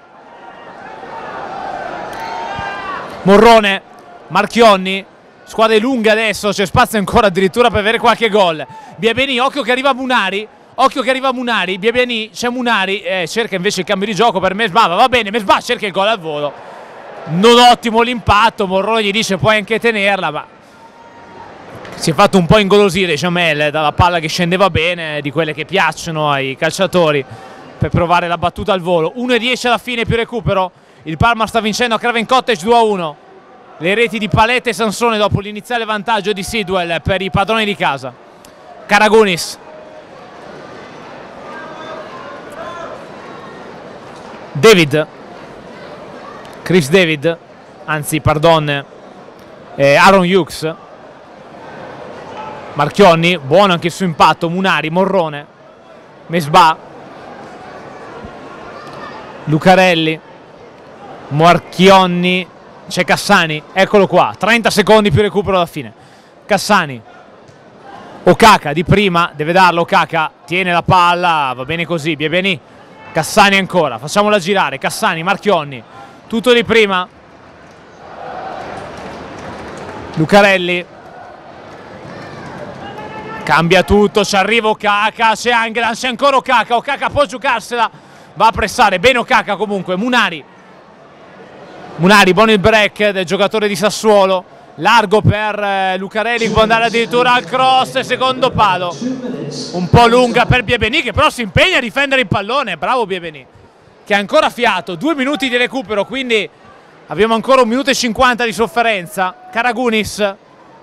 Morrone, Marchionni, squadre lunghe adesso, c'è spazio ancora addirittura per avere qualche gol. Biebeni, occhio che arriva Munari, Biebeni, c'è Munari, cerca invece il cambio di gioco per Mesbah, va bene, Mesbah cerca il gol al volo. Non ottimo l'impatto, Morrone gli dice puoi anche tenerla, ma si è fatto un po' ingolosire Jamel dalla palla che scendeva bene, di quelle che piacciono ai calciatori, per provare la battuta al volo. 1:10 alla fine più recupero, il Parma sta vincendo a Craven Cottage 2-1. Le reti di Paletta e Sansone dopo l'iniziale vantaggio di Sidwell per i padroni di casa. Karagunis, Chris David, Aaron Hughes. Marchionni, buono anche il suo impatto, Munari, Morrone, Mesbah, Lucarelli, Marchionni, c'è Cassani, eccolo qua, 30 secondi più recupero alla fine. Cassani, Okaka di prima, deve darlo Okaka, tiene la palla, va bene così, Biebeni, Cassani ancora, facciamola girare, Cassani, Marchionni, tutto di prima, Lucarelli, cambia tutto, ci arriva Okaka, c'è Angelan, c'è ancora Okaka, Okaka può giocarsela, va a pressare, bene Okaka comunque, Munari, buono il break del giocatore di Sassuolo, largo per Lucarelli, può andare addirittura al cross, secondo palo, un po' lunga per Biebeni che però si impegna a difendere il pallone, bravo Biebeni, che ha ancora fiato, 2 minuti di recupero, quindi abbiamo ancora 1 minuto e 50 di sofferenza. Karagunis,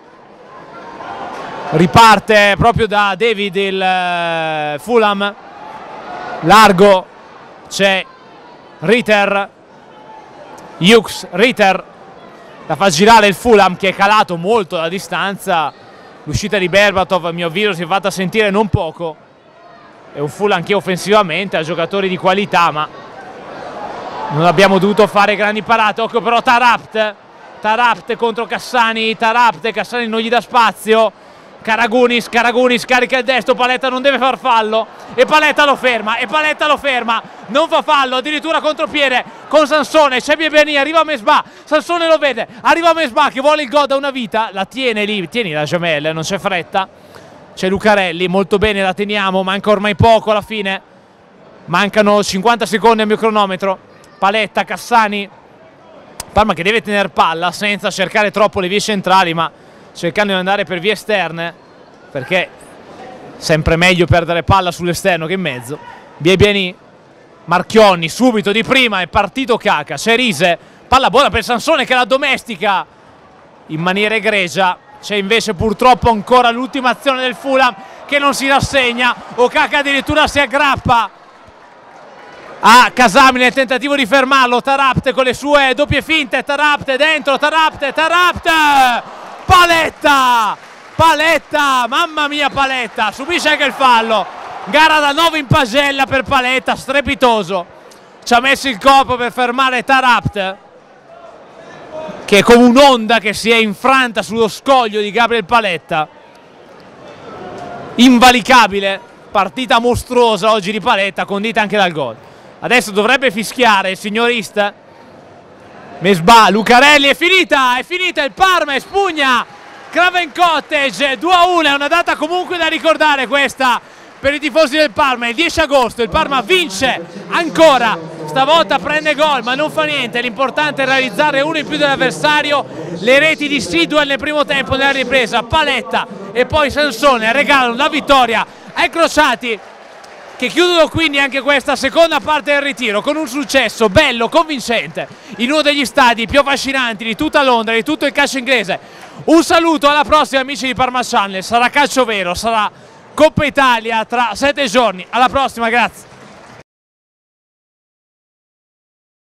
riparte proprio da David il Fulham, largo, c'è Ritter, la fa girare il Fulham che è calato molto la distanza. L'uscita di Berbatov a mio avviso si è fatta sentire non poco, è un Fulham che offensivamente ha giocatori di qualità ma non abbiamo dovuto fare grandi parate. Occhio però Tarapt contro Cassani, Cassani non gli dà spazio, Karagunis carica il destro, Paletta non deve far fallo e Paletta lo ferma, non fa fallo, addirittura contropiede con Sansone, c'è Biebeni, arriva Mesbah, Sansone lo vede, arriva Mesbah che vuole il gol da una vita, la tiene lì, tieni la Jamel, non c'è fretta, c'è Lucarelli, molto bene, la teniamo, manca ormai poco alla fine, mancano 50 secondi al mio cronometro, Paletta, Cassani, Parma che deve tenere palla senza cercare troppo le vie centrali ma cercando di andare per vie esterne, perché sempre meglio perdere palla sull'esterno che in mezzo. Biebiani, Marchionni subito di prima, è partito Caca, c'è Rise, palla buona per Sansone che la domestica in maniera egregia. C'è invece purtroppo ancora l'ultima azione del Fulham che non si rassegna, Caca addirittura si aggrappa a Casami nel tentativo di fermarlo. Tarapte con le sue doppie finte, Tarapte dentro, Tarapte, Paletta, mamma mia Paletta, subisce anche il fallo. Gara da 9 in pagella per Paletta, strepitoso, ci ha messo il corpo per fermare Tarapte, che è come un'onda che si è infranta sullo scoglio di Gabriel Paletta. Invalicabile, partita mostruosa oggi di Paletta, condita anche dal gol. Adesso dovrebbe fischiare il signorista Mesbah, Lucarelli, è finita, il Parma espugna Craven Cottage 2-1, è una data comunque da ricordare questa per i tifosi del Parma. Il 10 agosto il Parma vince ancora, stavolta prende gol ma non fa niente, l'importante è realizzare uno in più dell'avversario. Le reti di Sidwell nel primo tempo, nella ripresa Paletta e poi Sansone regalano la vittoria ai crociati, che chiudono quindi anche questa seconda parte del ritiro con un successo bello, convincente, in uno degli stadi più affascinanti di tutta Londra, di tutto il calcio inglese. Un saluto, alla prossima amici di Parma Channel, sarà calcio vero, sarà Coppa Italia tra 7 giorni, alla prossima, grazie.